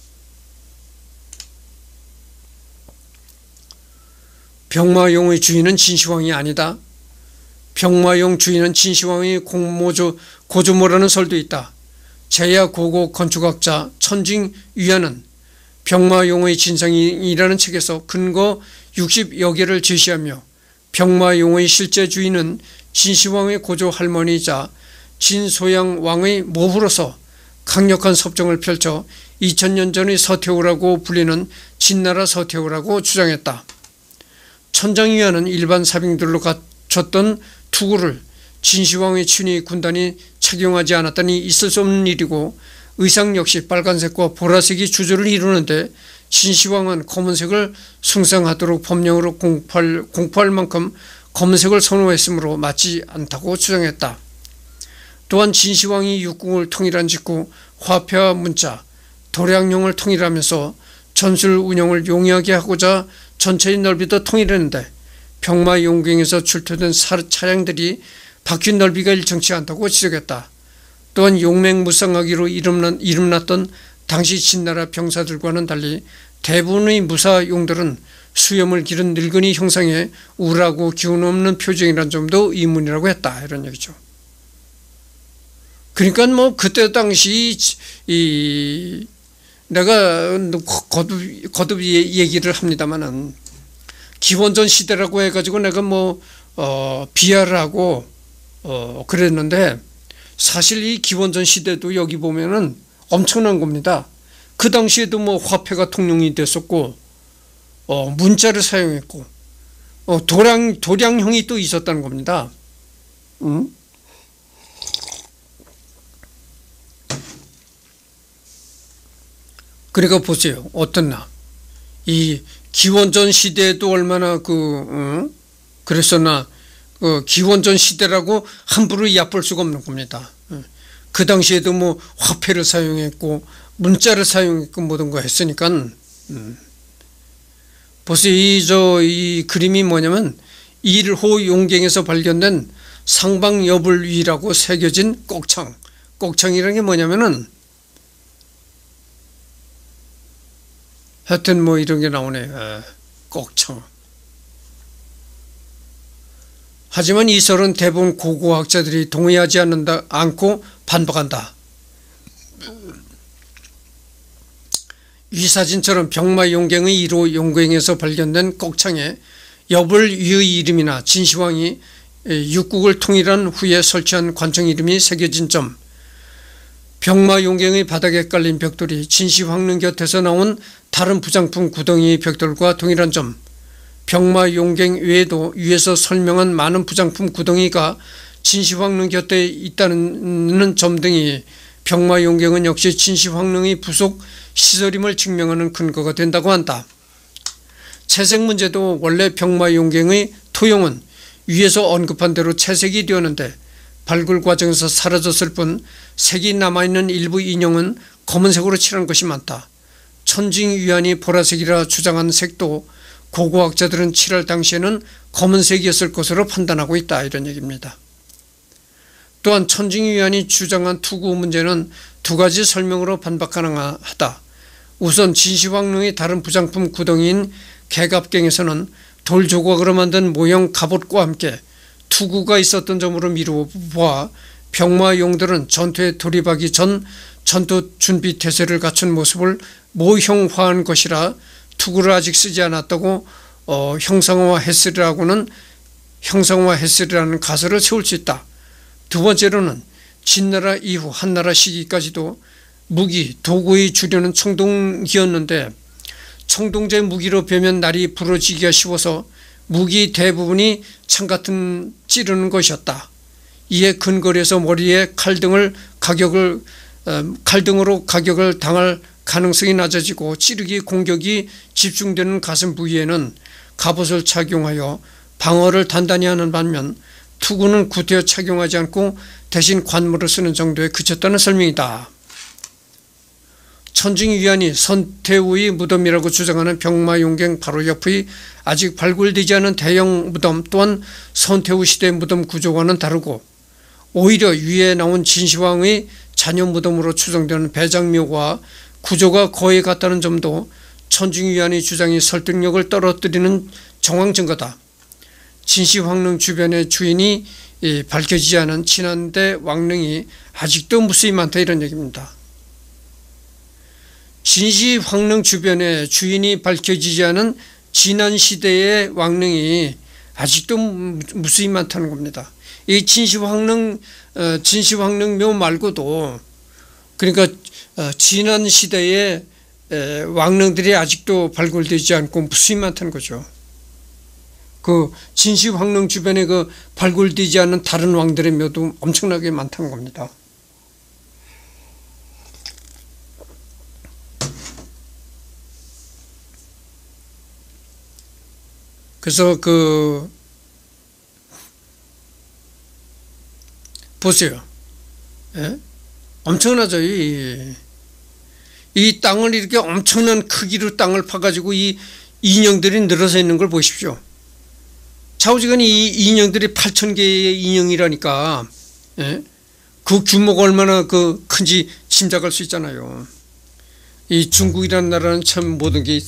병마용의 주인은 진시황이 아니다. 병마용 주인은 진시황의 공모조, 고조모라는 설도 있다. 제야 고고 건축학자 천징 위안은 병마용의 진상이라는 책에서 근거 육십여 개를 제시하며 병마용의 실제 주인은 진시황의 고조 할머니이자 진소양 왕의 모부로서 강력한 섭정을 펼쳐 이천 년 전의 서태후라고 불리는 진나라 서태후라고 주장했다. 천장위안은 일반 사병들로 갖췄던 투구를 진시황의 친위 군단이 착용하지 않았다니 있을 수 없는 일이고 의상 역시 빨간색과 보라색이 주조를 이루는데 진시황은 검은색을 숭상하도록 법령으로 공포할, 공포할 만큼 검은색을 선호했으므로 맞지 않다고 주장했다. 또한 진시황이 육궁을 통일한 직후 화폐와 문자, 도량령을 통일하면서 전술 운영을 용이하게 하고자 전체의 넓이도 통일했는데 병마용경에서 출토된 차량들이 바퀴 넓이가 일정치 않다고 지적했다. 또한 용맹무쌍하기로 이름난, 이름났던 당시 진나라 병사들과는 달리 대부분의 무사용들은 수염을 기른 늙은이 형상의 우울하고 기운 없는 표정이라는 점도 의문이라고 했다. 이런 얘기죠. 그러니까 뭐 그때 당시 이 내가 거듭, 거듭 얘기를 합니다만은 기원전 시대라고 해가지고 내가 뭐 어, 비하를 하고 어, 그랬는데 사실 이 기원전 시대도 여기 보면은 엄청난 겁니다. 그 당시에도 뭐 화폐가 통용이 됐었고 어, 문자를 사용했고 어, 도량, 도량형이 또 있었다는 겁니다. 음? 그러니까 보세요. 어떻나 이 기원전 시대에도 얼마나 그 어? 그랬었나 그 기원전 시대라고 함부로 얕볼 수가 없는 겁니다. 그 당시에도 뭐 화폐를 사용했고 문자를 사용했고 모든 거 했으니까 음. 보세요. 이, 저, 이 그림이 뭐냐면 일호 용경에서 발견된 상방여불위라고 새겨진 꼭창. 꼭창이라는 게 뭐냐면은 하여튼 뭐 이런 게 나오네. 꼭창. 하지만 이 설은 대부분 고고학자들이 동의하지 않는다, 않고 반박한다. 이 사진처럼 병마용경의 일호 용경에서 발견된 꼭창에 여벌위의 이름이나 진시황이 육국을 통일한 후에 설치한 관청 이름이 새겨진 점, 병마용경의 바닥에 깔린 벽돌이 진시황릉 곁에서 나온 다른 부장품 구덩이 벽돌과 동일한 점, 병마용경 외에도 위에서 설명한 많은 부장품 구덩이가 진시황릉 곁에 있다는 점 등이 병마용경은 역시 진시황릉의 부속 시설임을 증명하는 근거가 된다고 한다. 채색 문제도 원래 병마용경의 토용은 위에서 언급한 대로 채색이 되었는데 발굴 과정에서 사라졌을 뿐 색이 남아있는 일부 인형은 검은색으로 칠한 것이 많다. 천징위안이 보라색이라 주장한 색도 고고학자들은 칠할 당시에는 검은색이었을 것으로 판단하고 있다, 이런 얘기입니다. 또한 천징위안이 주장한 투구 문제는 두 가지 설명으로 반박 가능하다. 우선 진시황릉의 다른 부장품 구덩이인 개갑경에서는 돌 조각으로 만든 모형 갑옷과 함께 투구가 있었던 점으로 미루어 병마용들은 전투에 돌입하기 전 전투 준비 태세를 갖춘 모습을 모형화한 것이라 투구를 아직 쓰지 않았다고 어, 형상화했으리라고는 형상화했으리라는 가설을 세울 수 있다. 두 번째로는 진나라 이후 한나라 시기까지도 무기, 도구의 주류는 청동기였는데 청동제 무기로 베면 날이 부러지기가 쉬워서 무기 대부분이 창 같은 찌르는 것이었다. 이에 근거리에서 머리에 칼등을 가격을 칼등으로 가격을 당할 가능성이 낮아지고 찌르기 공격이 집중되는 가슴 부위에는 갑옷을 착용하여 방어를 단단히 하는 반면 투구는 구태여 착용하지 않고 대신 관물을 쓰는 정도에 그쳤다는 설명이다. 천징위안이 선태후의 무덤이라고 주장하는 병마용경 바로 옆의 아직 발굴되지 않은 대형 무덤 또한 선태후 시대 무덤 구조와는 다르고 오히려 위에 나온 진시황의 자녀 무덤으로 추정되는 배장묘와 구조가 거의 같다는 점도 천징위안의 주장이 설득력을 떨어뜨리는 정황 증거다. 진시황릉 주변의 주인이 밝혀지지 않은 진안대 왕릉이 아직도 무수히 많다, 이런 얘기입니다. 진시황릉 주변에 주인이 밝혀지지 않은 진안시대의 왕릉이 아직도 무수히 많다는 겁니다. 이 진시황릉, 진시황릉묘 말고도 그러니까 진안시대의 왕릉들이 아직도 발굴되지 않고 무수히 많다는 거죠. 그 진시황릉 주변에 그 발굴되지 않은 다른 왕들의 묘도 엄청나게 많다는 겁니다. 그래서 그 보세요. 예? 엄청나죠. 이, 이 땅을 이렇게 엄청난 크기로 땅을 파가지고 이 인형들이 늘어서 있는 걸 보십시오. 좌우지간에 이 인형들이 팔천 개의 인형이라니까, 예? 그 규모가 얼마나 그 큰지 짐작할 수 있잖아요. 이 중국이라는 나라는 참 모든 게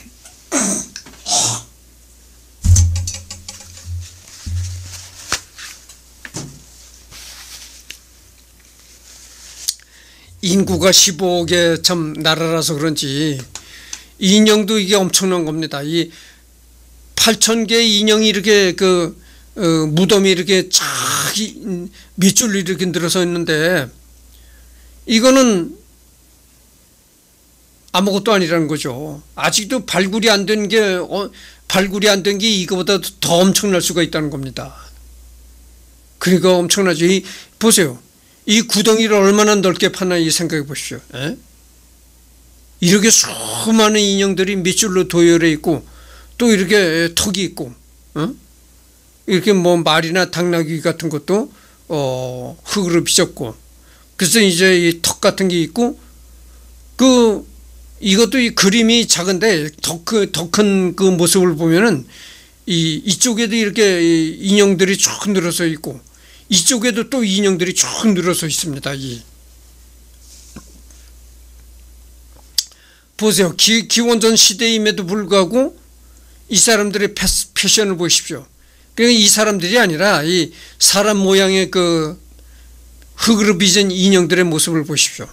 인구가 십오억의 참 나라라서 그런지 인형도 이게 엄청난 겁니다. 이 팔천 개의 인형이 이렇게 그 어, 무덤이 이렇게 쫙 밑줄로 이렇게 늘어서 있는데 이거는 아무것도 아니라는 거죠. 아직도 발굴이 안 된 게 어, 발굴이 안 된 게 이거보다 더 엄청날 수가 있다는 겁니다. 그러니까 엄청나죠. 이, 보세요. 이 구덩이를 얼마나 넓게 파나 이 생각해 보십시오. 에? 이렇게 수많은 인형들이 밑줄로 도열해 있고 또 이렇게 턱이 있고 어? 이렇게 뭐 말이나 당나귀 같은 것도 어, 흙으로 빚었고 그래서 이제 이 턱 같은 게 있고 그 이것도 이 그림이 작은데 더 큰 그 모습을 보면은 이 이쪽에도 이렇게 인형들이 쭉 늘어서 있고 이쪽에도 또 인형들이 쭉 늘어서 있습니다. 이. 보세요. 기, 기원전 시대임에도 불구하고 이 사람들의 패스, 패션을 보십시오. 그러니까 이 사람들이 아니라 이 사람 모양의 그 흙으로 빚은 인형들의 모습을 보십시오.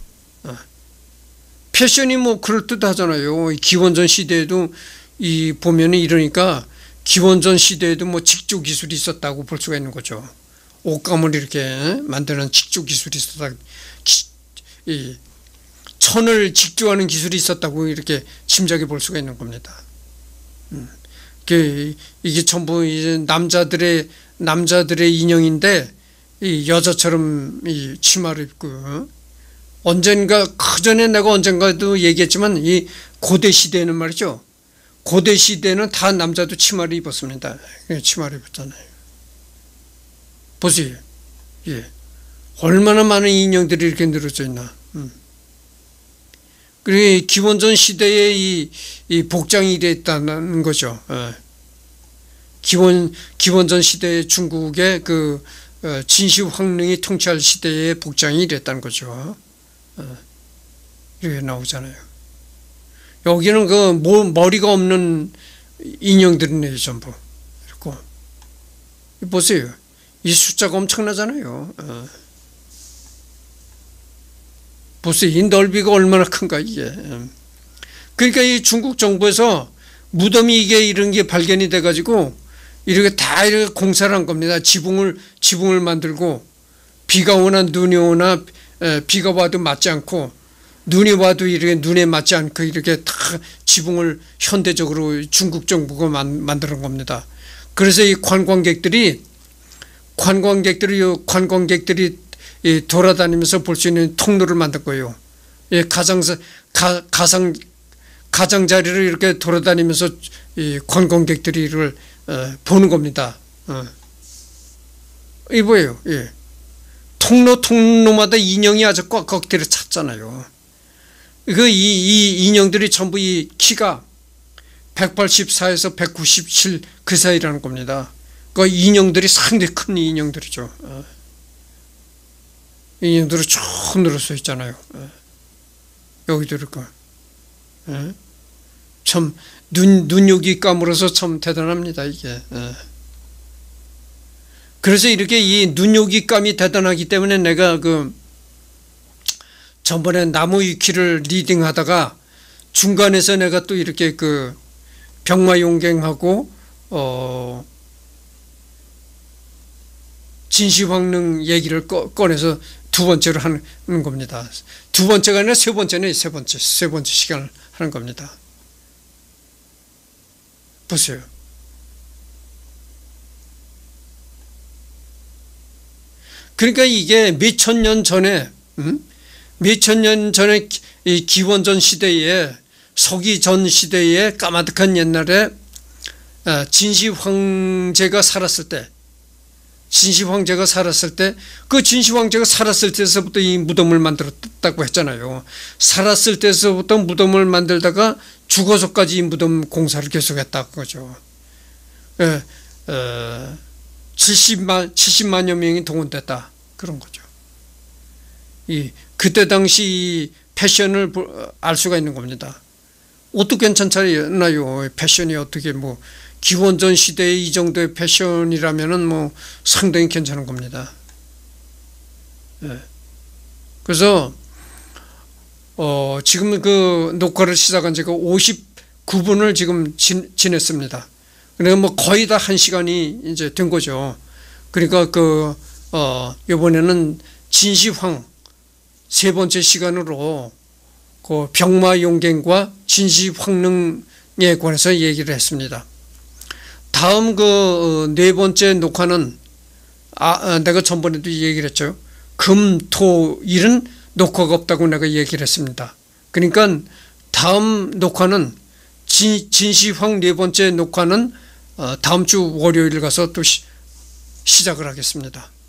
패션이 뭐 그럴듯하잖아요. 기원전 시대에도 이 보면은 이러니까 기원전 시대에도 뭐 직조 기술이 있었다고 볼 수가 있는 거죠. 옷감을 이렇게 만드는 직조 기술이 있었다. 이 천을 직조하는 기술이 있었다고 이렇게 짐작해 볼 수가 있는 겁니다. 음. 이게 전부 이제 남자들의 남자들의 인형인데 이 여자처럼 이 치마를 입고 언젠가 그전에 내가 언젠가도 얘기했지만 이 고대 시대는 말이죠. 고대 시대는 다 남자도 치마를 입었습니다. 치마를 입었잖아요. 보세요. 예. 얼마나 많은 인형들이 이렇게 늘어져 있나. 음. 그리고 기원전 시대에 이, 이 복장이 이랬다는 거죠. 예. 기원, 기원전 시대의 중국의 그, 어, 진시 황릉이 통치할 시대의 복장이 이랬다는 거죠. 어. 이렇게 나오잖아요. 여기는 그, 뭐, 머리가 없는 인형들이네요, 전부. 그리고, 보세요. 이 숫자가 엄청나잖아요. 어. 보세요. 이 넓이가 얼마나 큰가, 이게. 그러니까 이 중국 정부에서 무덤이 이게 이런 게 발견이 돼가지고 이렇게 다 이렇게 공사를 한 겁니다. 지붕을, 지붕을 만들고 비가 오나 눈이 오나 에, 비가 와도 맞지 않고 눈이 와도 이렇게 눈에 맞지 않고 이렇게 다 지붕을 현대적으로 중국 정부가 만, 만드는 겁니다. 그래서 이 관광객들이 관광객들이, 관광객들이 이 돌아다니면서 볼 수 있는 통로를 만들 거예요. 예, 가장, 가, 가상, 가장자리를 이렇게 돌아다니면서 이 관광객들이 이걸 어, 보는 겁니다. 어. 이 뭐예요? 예. 통로, 통로마다 인형이 아주 꽉꽉 들어 찼잖아요. 그, 이, 이 인형들이 전부 이 키가 백팔십사에서 백구십칠 그 사이라는 겁니다. 그 인형들이 상당히 큰 인형들이죠. 어. 인형들이 쭉 늘어서 있잖아요. 여기도 이렇게. 참, 눈, 눈요기 까물어서 참 대단합니다, 이게. 그래서 이렇게 이 눈요기 감이 대단하기 때문에 내가 그, 전번에 나무 위키를 리딩 하다가 중간에서 내가 또 이렇게 그, 병마용갱하고, 어, 진시황릉 얘기를 꺼, 꺼내서 두 번째로 하는 겁니다. 두 번째가 아니라 세 번째는 세 번째, 세 번째 시간을 하는 겁니다. 보세요. 그러니까 이게 몇천 년 전에, 음? 몇천 년 전에 이 기원전 시대에, 서기전 시대에 까마득한 옛날에 진시 황제가 살았을 때, 진시 황제가 살았을 때, 그 진시 황제가 살았을 때서부터 이 무덤을 만들었다고 했잖아요. 살았을 때서부터 무덤을 만들다가 죽어서까지 이 무덤 공사를 계속했다고 거죠. 예, 어, 칠십만, 칠십만여 명이 동원됐다. 그런 거죠. 이, 그때 당시 이 패션을 알 수가 있는 겁니다. 옷도 괜찮잖아요. 패션이 어떻게 뭐, 기원전 시대에 이 정도의 패션이라면은 뭐 상당히 괜찮은 겁니다. 네. 그래서 어 지금 그 녹화를 시작한 지가 오십구 분을 지금 지, 지냈습니다. 그러니까 뭐 거의 다 한 시간이 이제 된 거죠. 그러니까 그 어 이번에는 진시황 세 번째 시간으로 그 병마용갱과 진시황릉에 관해서 얘기를 했습니다. 다음 그 네 번째 녹화는 아 내가 전번에도 얘기를 했죠. 금, 토, 일은 녹화가 없다고 내가 얘기를 했습니다. 그러니까 다음 녹화는 진, 진시황 네 번째 녹화는 다음 주 월요일 가서 또 시, 시작을 하겠습니다.